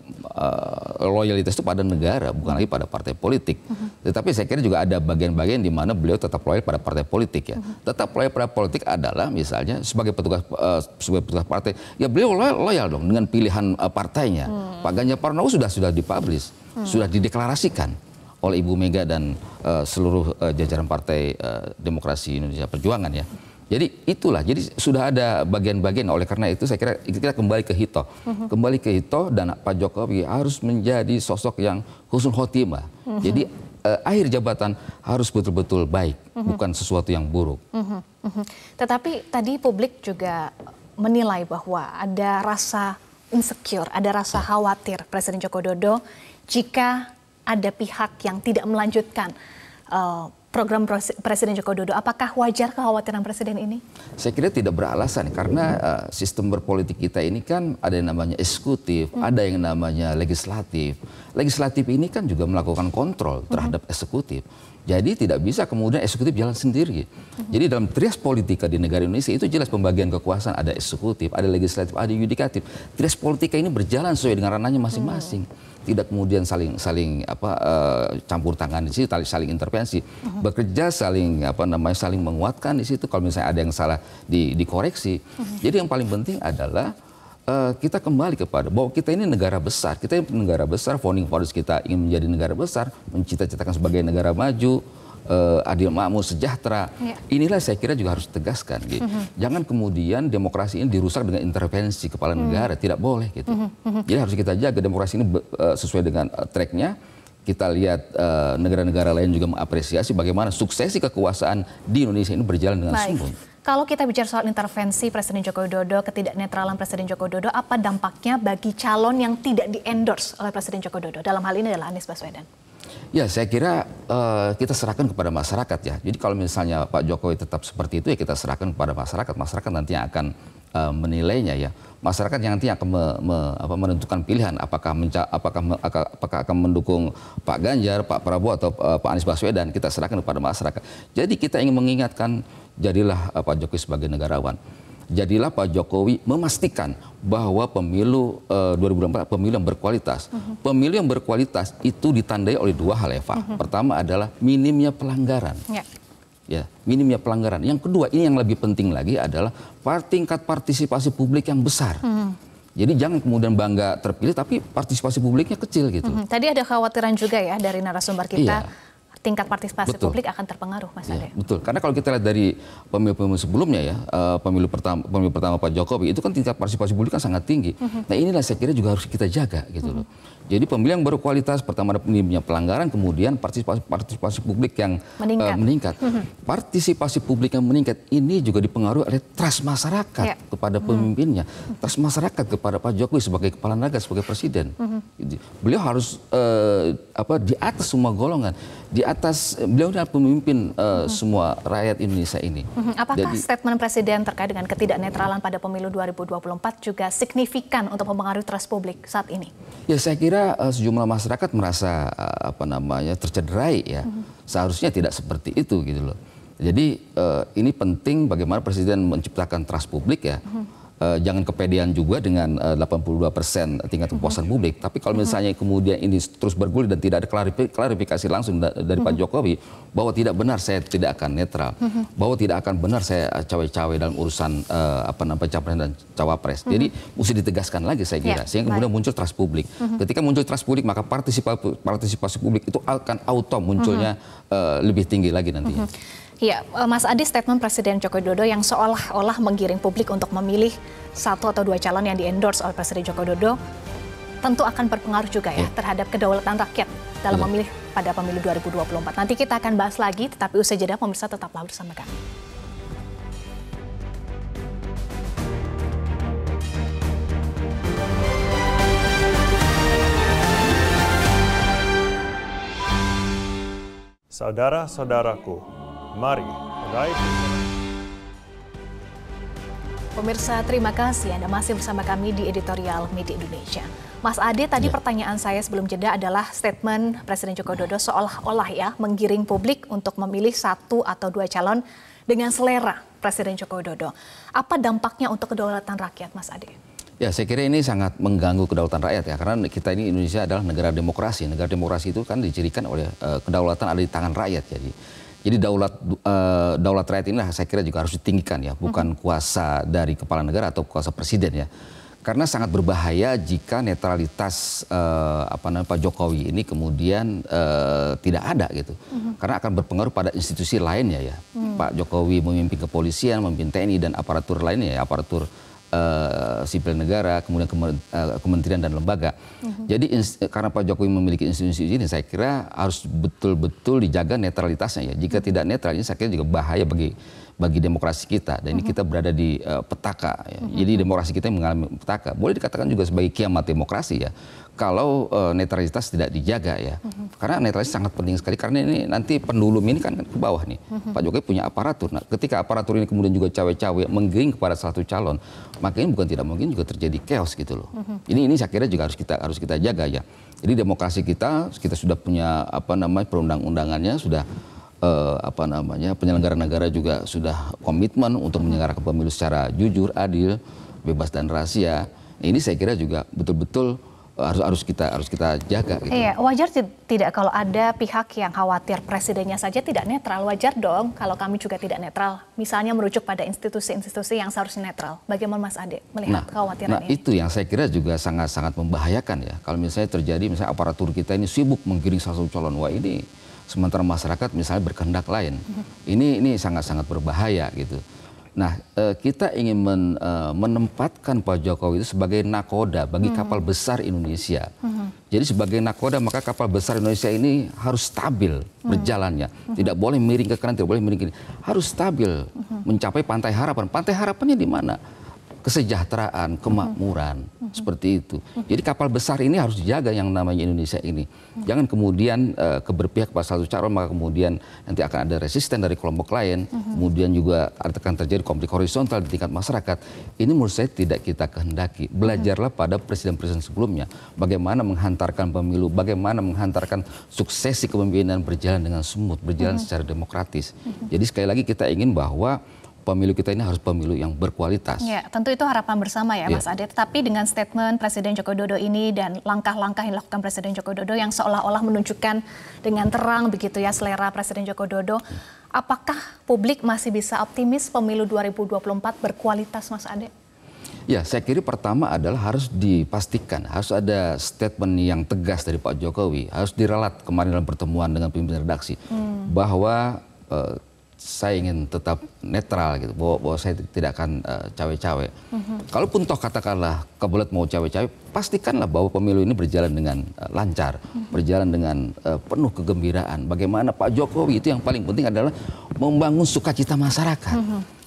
uh, loyalitas itu pada negara, bukan lagi pada partai politik. Uh-huh. Tetapi saya kira juga ada bagian-bagian di mana beliau tetap loyal pada partai politik ya. Uh-huh. Tetap loyal pada politik adalah misalnya sebagai petugas uh, sebagai petugas partai, ya beliau loyal, loyal dong dengan pilihan uh, partainya. Uh-huh. Pak Ganjar Pranowo sudah sudah dipublish, uh-huh. sudah dideklarasikan oleh Ibu Mega dan uh, seluruh uh, jajaran Partai uh, Demokrasi Indonesia Perjuangan ya. Jadi itulah, jadi sudah ada bagian-bagian. Oleh karena itu saya kira kita kembali ke Hito, uh-huh. kembali ke Hito dan Pak Jokowi harus menjadi sosok yang husnul khotimah. Uh-huh. Jadi eh, akhir jabatan harus betul-betul baik, uh-huh. bukan sesuatu yang buruk. Uh-huh. Uh-huh. Tetapi tadi publik juga menilai bahwa ada rasa insecure, ada rasa khawatir Presiden Joko Widodo jika ada pihak yang tidak melanjutkan uh, program Presiden Joko Widodo. Apakah wajar kekhawatiran Presiden ini? Saya kira tidak beralasan karena uh, sistem berpolitik kita ini kan ada yang namanya eksekutif, hmm. ada yang namanya legislatif. Legislatif ini kan juga melakukan kontrol terhadap hmm. eksekutif. Jadi tidak bisa kemudian eksekutif jalan sendiri. Hmm. Jadi dalam trias politika di negara Indonesia itu jelas pembagian kekuasaan, ada eksekutif, ada legislatif, ada yudikatif. Trias politika ini berjalan sesuai dengan ranahnya masing-masing. Hmm. Tidak kemudian saling saling apa uh, campur tangan di situ, saling intervensi, uh-huh. bekerja saling apa namanya saling menguatkan di situ. Kalau misalnya ada yang salah di, dikoreksi. Uh-huh. Jadi yang paling penting adalah uh, kita kembali kepada bahwa kita ini negara besar, kita ini negara besar, founding fathers kita ingin menjadi negara besar, mencita-citakan sebagai negara maju, uh, adil makmur, sejahtera. Ya. Inilah saya kira juga harus tegaskan. Gitu. Uh-huh. Jangan kemudian demokrasi ini dirusak dengan intervensi kepala uh-huh. negara, tidak boleh. Gitu. Uh-huh. Jadi harus kita jaga demokrasi ini uh, sesuai dengan uh, tracknya. Kita lihat uh, negara-negara lain juga mengapresiasi bagaimana suksesi kekuasaan di Indonesia ini berjalan dengan sungguh. Kalau kita bicara soal intervensi Presiden Joko Widodo, ketidaknetralan Presiden Joko Widodo, apa dampaknya bagi calon yang tidak di-endorse oleh Presiden Joko Widodo? Dalam hal ini adalah Anies Baswedan. Ya, saya kira uh, kita serahkan kepada masyarakat ya. Jadi kalau misalnya Pak Jokowi tetap seperti itu ya kita serahkan kepada masyarakat. Masyarakat nanti akan uh, menilainya ya. Masyarakat yang nanti akan me, me, apa, menentukan pilihan apakah menca, apakah apakah akan mendukung Pak Ganjar, Pak Prabowo atau uh, Pak Anies Baswedan. Kita serahkan kepada masyarakat. Jadi kita ingin mengingatkan jadilah uh, Pak Jokowi sebagai negarawan. Jadilah Pak Jokowi memastikan bahwa pemilu uh, dua ribu dua puluh empat pemilu yang berkualitas. Uh-huh. Pemilu yang berkualitas itu ditandai oleh dua hal, Eva. Uh-huh. Pertama adalah minimnya pelanggaran. Yeah. Ya, minimnya pelanggaran. Yang kedua, ini yang lebih penting lagi adalah tingkat partisipasi publik yang besar. Uh-huh. Jadi jangan kemudian bangga terpilih tapi partisipasi publiknya kecil gitu. Uh-huh. Tadi ada kekhawatiran juga ya dari narasumber kita. Iya. Tingkat partisipasi betul. Publik akan terpengaruh, Mas ya, Ade. Betul, karena kalau kita lihat dari pemilu-pemilu sebelumnya ya, uh, pemilu pertama pemilu pertama Pak Jokowi itu kan tingkat partisipasi publik kan sangat tinggi. Uh-huh. Nah inilah saya kira juga harus kita jaga gitu uh-huh. loh. Jadi pemilu yang berkualitas, pertama ada minimnya pelanggaran, kemudian partisipasi partisipasi publik yang meningkat. Uh, meningkat. Uh-huh. Partisipasi publik yang meningkat ini juga dipengaruhi oleh trust masyarakat ya. Kepada pemimpinnya, uh-huh. trust masyarakat kepada Pak Jokowi sebagai kepala negara, sebagai presiden. Uh-huh. Beliau harus uh, apa di atas semua golongan. di atas beliau adalah pemimpin uh, hmm. semua rakyat Indonesia ini. Hmm. Apakah Jadi, statement Presiden terkait dengan ketidaknetralan pada pemilu dua ribu dua puluh empat juga signifikan untuk mempengaruhi trust publik saat ini? Ya, saya kira uh, sejumlah masyarakat merasa uh, apa namanya tercederai ya. Hmm. Seharusnya tidak seperti itu gitu loh. Jadi uh, ini penting bagaimana Presiden menciptakan trust publik ya. Hmm. Uh, jangan kepedean juga dengan uh, delapan puluh dua persen tingkat kepuasan mm-hmm. publik. Tapi kalau misalnya kemudian ini terus bergulir dan tidak ada klarifikasi langsung da dari mm-hmm. Pak Jokowi bahwa tidak benar saya tidak akan netral, mm-hmm. bahwa tidak akan benar saya cawe-cawe dalam urusan uh, apa namanya capres dan cawapres. Mm-hmm. Jadi mesti ditegaskan lagi saya kira, yeah. sehingga kemudian muncul trust publik. Mm-hmm. Ketika muncul trust publik maka partisipasi partisipasi publik itu akan auto munculnya mm-hmm. uh, lebih tinggi lagi nantinya. Mm-hmm. Ya, Mas Adi, statement Presiden Joko Widodo yang seolah-olah menggiring publik untuk memilih satu atau dua calon yang di-endorse oleh Presiden Joko Widodo tentu akan berpengaruh juga ya, ya. terhadap kedaulatan rakyat dalam ya. memilih pada pemilu dua ribu dua puluh empat. Nanti kita akan bahas lagi, tetapi usai jeda pemirsa tetaplah bersama kami. Saudara-saudaraku, mari raih. Pemirsa, terima kasih Anda masih bersama kami di Editorial Media Indonesia. Mas Ade, tadi ya. pertanyaan saya sebelum jeda adalah statement Presiden Joko Widodo seolah-olah ya menggiring publik untuk memilih satu atau dua calon dengan selera Presiden Joko Widodo. Apa dampaknya untuk kedaulatan rakyat, Mas Ade? Ya, saya kira ini sangat mengganggu kedaulatan rakyat ya, karena kita ini Indonesia adalah negara demokrasi. Negara demokrasi itu kan dicirikan oleh uh, kedaulatan ada di tangan rakyat. Jadi Jadi daulat uh, daulat rakyat ini saya kira juga harus ditinggikan ya, bukan mm-hmm. kuasa dari kepala negara atau kuasa presiden ya. Karena sangat berbahaya jika netralitas uh, apa namanya Pak Jokowi ini kemudian uh, tidak ada gitu. Mm-hmm. Karena akan berpengaruh pada institusi lainnya ya. Mm. Pak Jokowi memimpin kepolisian, memimpin T N I dan aparatur lainnya ya, aparatur Uh, sipil negara, kemudian uh, kementerian dan lembaga. Mm-hmm. Jadi karena Pak Jokowi memiliki institusi ini, saya kira harus betul-betul dijaga netralitasnya ya. Jika mm-hmm. tidak netral, ini saya kira juga bahaya bagi bagi demokrasi kita. Dan ini mm-hmm. kita berada di uh, petaka. Ya. Mm-hmm. Jadi demokrasi kita mengalami petaka. Boleh dikatakan juga sebagai kiamat demokrasi ya. Kalau uh, netralitas tidak dijaga ya. Mm-hmm. Karena netralitas sangat penting sekali. Karena ini nanti pendulum ini kan ke bawah nih. Mm-hmm. Pak Jokowi punya aparatur. Nah, ketika aparatur ini kemudian juga cawe-cawe menggiring kepada satu calon, maka ini bukan tidak mungkin juga terjadi chaos gitu loh. Mm-hmm. Ini ini saya kira juga harus kita harus kita jaga ya. Jadi demokrasi kita kita sudah punya apa namanya perundang-undangannya sudah uh, apa namanya penyelenggara negara juga sudah komitmen untuk menyelenggarakan pemilu secara jujur, adil, bebas dan rahasia. Ini saya kira juga betul-betul harus harus kita harus kita jaga gitu. Iya, wajar tidak kalau ada pihak yang khawatir presidennya saja tidak netral. Wajar dong kalau kami juga tidak netral. Misalnya merujuk pada institusi-institusi yang seharusnya netral. Bagaimana Mas Ade melihat nah, kekhawatiran nah, ini? Nah, itu yang saya kira juga sangat-sangat membahayakan ya. Kalau misalnya terjadi misalnya aparatur kita ini sibuk menggiring salah satu calon, wah ini sementara masyarakat misalnya berkehendak lain. Mm-hmm. Ini ini sangat-sangat berbahaya gitu. Nah, kita ingin men, menempatkan Pak Jokowi itu sebagai nakoda bagi hmm. kapal besar Indonesia. Hmm. Jadi sebagai nakoda maka kapal besar Indonesia ini harus stabil hmm. berjalannya. Hmm. Tidak boleh miring ke kanan, tidak boleh miring ke kiri. Harus stabil hmm. mencapai pantai harapan. Pantai harapannya di mana? Kesejahteraan, kemakmuran, mm-hmm. seperti itu. Mm-hmm. Jadi kapal besar ini harus dijaga yang namanya Indonesia ini. Mm-hmm. Jangan kemudian uh, keberpihak pada satu calon, maka kemudian nanti akan ada resisten dari kelompok lain, mm-hmm. kemudian juga akan terjadi konflik horizontal di tingkat masyarakat. Ini menurut saya tidak kita kehendaki. Belajarlah mm-hmm. pada presiden-presiden sebelumnya, bagaimana menghantarkan pemilu, bagaimana menghantarkan suksesi kepemimpinan berjalan dengan smooth, berjalan mm-hmm. secara demokratis. Mm-hmm. Jadi sekali lagi kita ingin bahwa pemilu kita ini harus pemilu yang berkualitas. Ya, tentu itu harapan bersama ya, ya. Mas Ade. Tapi dengan statement Presiden Joko Widodo ini dan langkah-langkah yang dilakukan Presiden Joko Widodo yang seolah-olah menunjukkan dengan terang begitu ya selera Presiden Joko Widodo, ya. Apakah publik masih bisa optimis pemilu dua ribu dua puluh empat berkualitas, Mas Ade? Ya, saya kira pertama adalah harus dipastikan, harus ada statement yang tegas dari Pak Jokowi, harus diralat kemarin dalam pertemuan dengan pimpinan redaksi, hmm. bahwa uh, saya ingin tetap netral gitu, bahwa, bahwa saya tidak akan uh, cawe-cawe. Mm-hmm. Kalaupun toh katakanlah kebelet mau cawe-cawe, pastikanlah bahwa pemilu ini berjalan dengan uh, lancar, mm-hmm. berjalan dengan uh, penuh kegembiraan. Bagaimana Pak Jokowi itu yang paling penting adalah membangun sukacita masyarakat. Mm-hmm.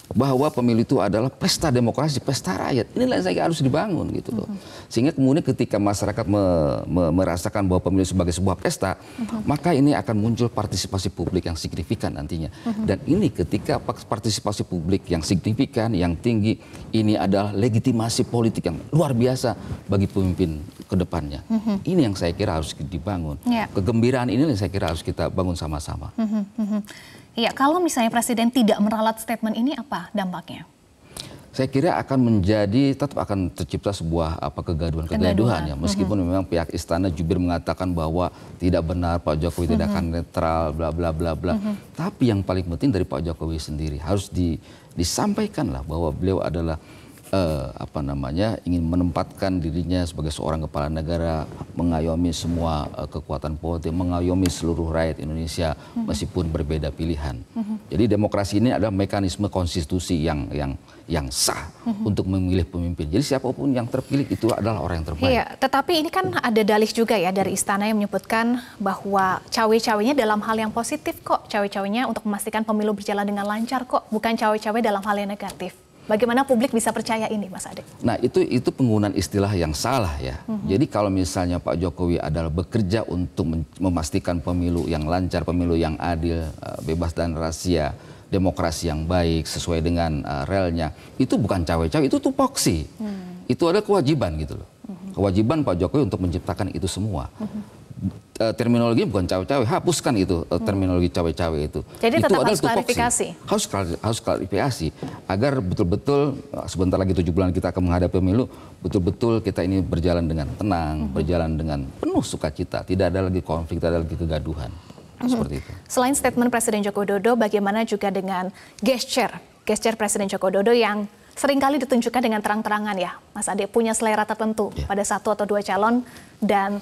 bahwa pemilu itu adalah pesta demokrasi, pesta rakyat. Inilah yang saya kira harus dibangun gitu loh. Sehingga kemudian ketika masyarakat me, me, merasakan bahwa pemilu sebagai sebuah pesta, uh-huh. maka ini akan muncul partisipasi publik yang signifikan nantinya. Uh-huh. Dan ini ketika partisipasi publik yang signifikan, yang tinggi, ini adalah legitimasi politik yang luar biasa bagi pemimpin ke depannya. Uh-huh. Ini yang saya kira harus dibangun. Yeah. Kegembiraan ini yang saya kira harus kita bangun sama-sama. Uh-huh. Uh-huh. Iya, kalau misalnya Presiden tidak meralat statement ini, apa dampaknya? Saya kira akan menjadi, tetap akan tercipta sebuah apa kegaduhan-kegaduhan ya. Meskipun mm-hmm. memang pihak istana jubir mengatakan bahwa tidak benar Pak Jokowi mm-hmm. tidak akan netral, bla bla bla bla. Mm-hmm. Tapi yang paling penting dari Pak Jokowi sendiri harus di, disampaikan lah bahwa beliau adalah Uh, apa namanya ingin menempatkan dirinya sebagai seorang kepala negara, mengayomi semua uh, kekuatan politik, mengayomi seluruh rakyat Indonesia mm-hmm. meskipun berbeda pilihan. Mm-hmm. Jadi demokrasi ini adalah mekanisme konstitusi yang yang yang sah mm-hmm. untuk memilih pemimpin. Jadi siapapun yang terpilih itu adalah orang yang terbaik. Iya, tetapi ini kan ada dalih juga ya dari istana yang menyebutkan bahwa cawe-cawenya dalam hal yang positif kok, cawe-cawenya untuk memastikan pemilu berjalan dengan lancar kok, bukan cawe-cawe dalam hal yang negatif. Bagaimana publik bisa percaya ini, Mas Ade? Nah, itu itu penggunaan istilah yang salah ya. Mm-hmm. Jadi kalau misalnya Pak Jokowi adalah bekerja untuk memastikan pemilu yang lancar, pemilu yang adil, bebas dan rahasia, demokrasi yang baik sesuai dengan uh, relnya, itu bukan cawe-cawe, itu tupoksi. Mm. Itu ada kewajiban gitu loh. Mm-hmm. Kewajiban Pak Jokowi untuk menciptakan itu semua. Mm-hmm. Uh, terminologi bukan cawe-cawe, hapuskan itu uh, terminologi cawe-cawe itu. Jadi itu tetap harus klarifikasi. Harus harus klarifikasi agar betul-betul uh, sebentar lagi tujuh bulan kita akan menghadapi pemilu, betul-betul kita ini berjalan dengan tenang, mm-hmm. berjalan dengan penuh sukacita, tidak ada lagi konflik, tidak ada lagi kegaduhan. Mm-hmm. Seperti itu. Selain statement Presiden Joko Widodo, bagaimana juga dengan gesture, gesture Presiden Joko Widodo yang seringkali ditunjukkan dengan terang-terangan ya, Mas Ade, punya selera tertentu yeah. pada satu atau dua calon dan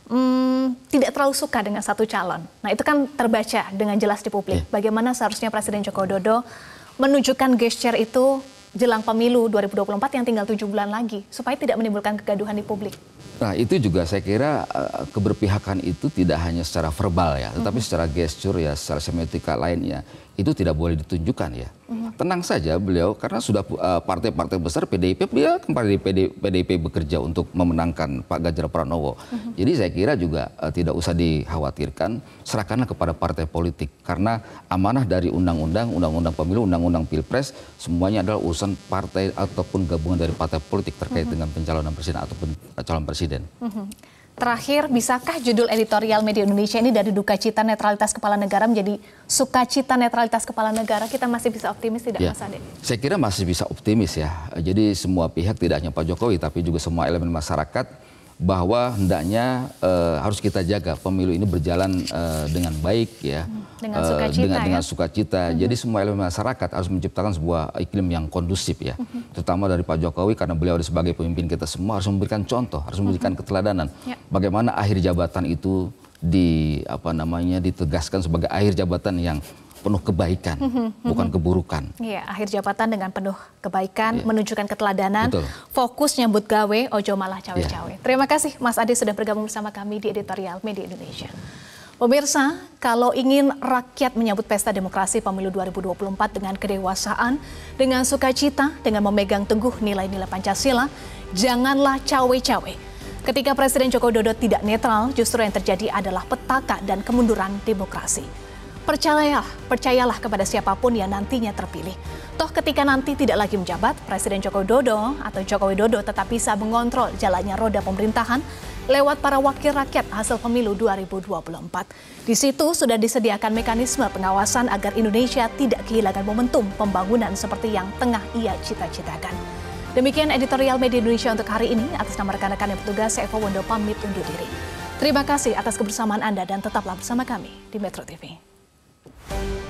Hmm, tidak terlalu suka dengan satu calon. Nah, itu kan terbaca dengan jelas di publik. Yeah. Bagaimana seharusnya Presiden Joko Widodo menunjukkan gesture itu jelang pemilu dua ribu dua puluh empat yang tinggal tujuh bulan lagi, supaya tidak menimbulkan kegaduhan di publik. Nah, itu juga saya kira uh, keberpihakan itu tidak hanya secara verbal ya, tetapi mm-hmm. secara gesture ya, secara semiotika lainnya, itu tidak boleh ditunjukkan ya. Mm-hmm. Tenang saja beliau, karena sudah uh, partai-partai besar P D I P, beliau kembali P D I P bekerja untuk memenangkan Pak Ganjar Pranowo. Mm-hmm. Jadi saya kira juga uh, tidak usah dikhawatirkan, serahkanlah kepada partai politik. Karena amanah dari undang-undang, undang-undang pemilu, undang-undang pilpres, semuanya adalah urusan partai ataupun gabungan dari partai politik terkait mm-hmm. dengan pencalonan presiden ataupun uh, calon presiden. Mm-hmm. Terakhir, bisakah judul editorial media Indonesia ini dari duka cita netralitas kepala negara menjadi sukacita netralitas kepala negara? Kita masih bisa optimis tidak, ya, Mas Ade? Saya kira masih bisa optimis ya. Jadi semua pihak, tidak hanya Pak Jokowi, tapi juga semua elemen masyarakat, bahwa hendaknya uh, harus kita jaga pemilu ini berjalan uh, dengan baik ya, dengan sukacita, uh, dengan, ya? dengan sukacita. Mm-hmm. Jadi semua elemen masyarakat harus menciptakan sebuah iklim yang kondusif ya, mm-hmm. terutama dari Pak Jokowi karena beliau sebagai pemimpin kita semua harus memberikan contoh, harus memberikan mm-hmm. keteladanan. Yeah. Bagaimana akhir jabatan itu di apa namanya ditegaskan sebagai akhir jabatan yang penuh kebaikan, mm-hmm. bukan keburukan. Iya, akhir jabatan dengan penuh kebaikan, yeah. menunjukkan keteladanan, betul. Fokus nyambut gawe, ojo malah cawe-cawe. Yeah. Terima kasih Mas Ade sudah bergabung bersama kami di Editorial Media Indonesia. Pemirsa, kalau ingin rakyat menyambut pesta demokrasi pemilu dua ribu dua puluh empat dengan kedewasaan, dengan sukacita, dengan memegang teguh nilai-nilai Pancasila, janganlah cawe-cawe. Ketika Presiden Joko Widodo tidak netral, justru yang terjadi adalah petaka dan kemunduran demokrasi. Percayalah, percayalah kepada siapapun yang nantinya terpilih. Toh ketika nanti tidak lagi menjabat, Presiden Joko Widodo atau Joko Widodo tetap bisa mengontrol jalannya roda pemerintahan lewat para wakil rakyat hasil pemilu dua ribu dua puluh empat. Di situ sudah disediakan mekanisme pengawasan agar Indonesia tidak kehilangan momentum pembangunan seperti yang tengah ia cita-citakan. Demikian editorial Media Indonesia untuk hari ini. Atas nama rekan-rekan yang bertugas, saya Eva Wondo pamit undur diri. Terima kasih atas kebersamaan Anda dan tetaplah bersama kami di Metro T V.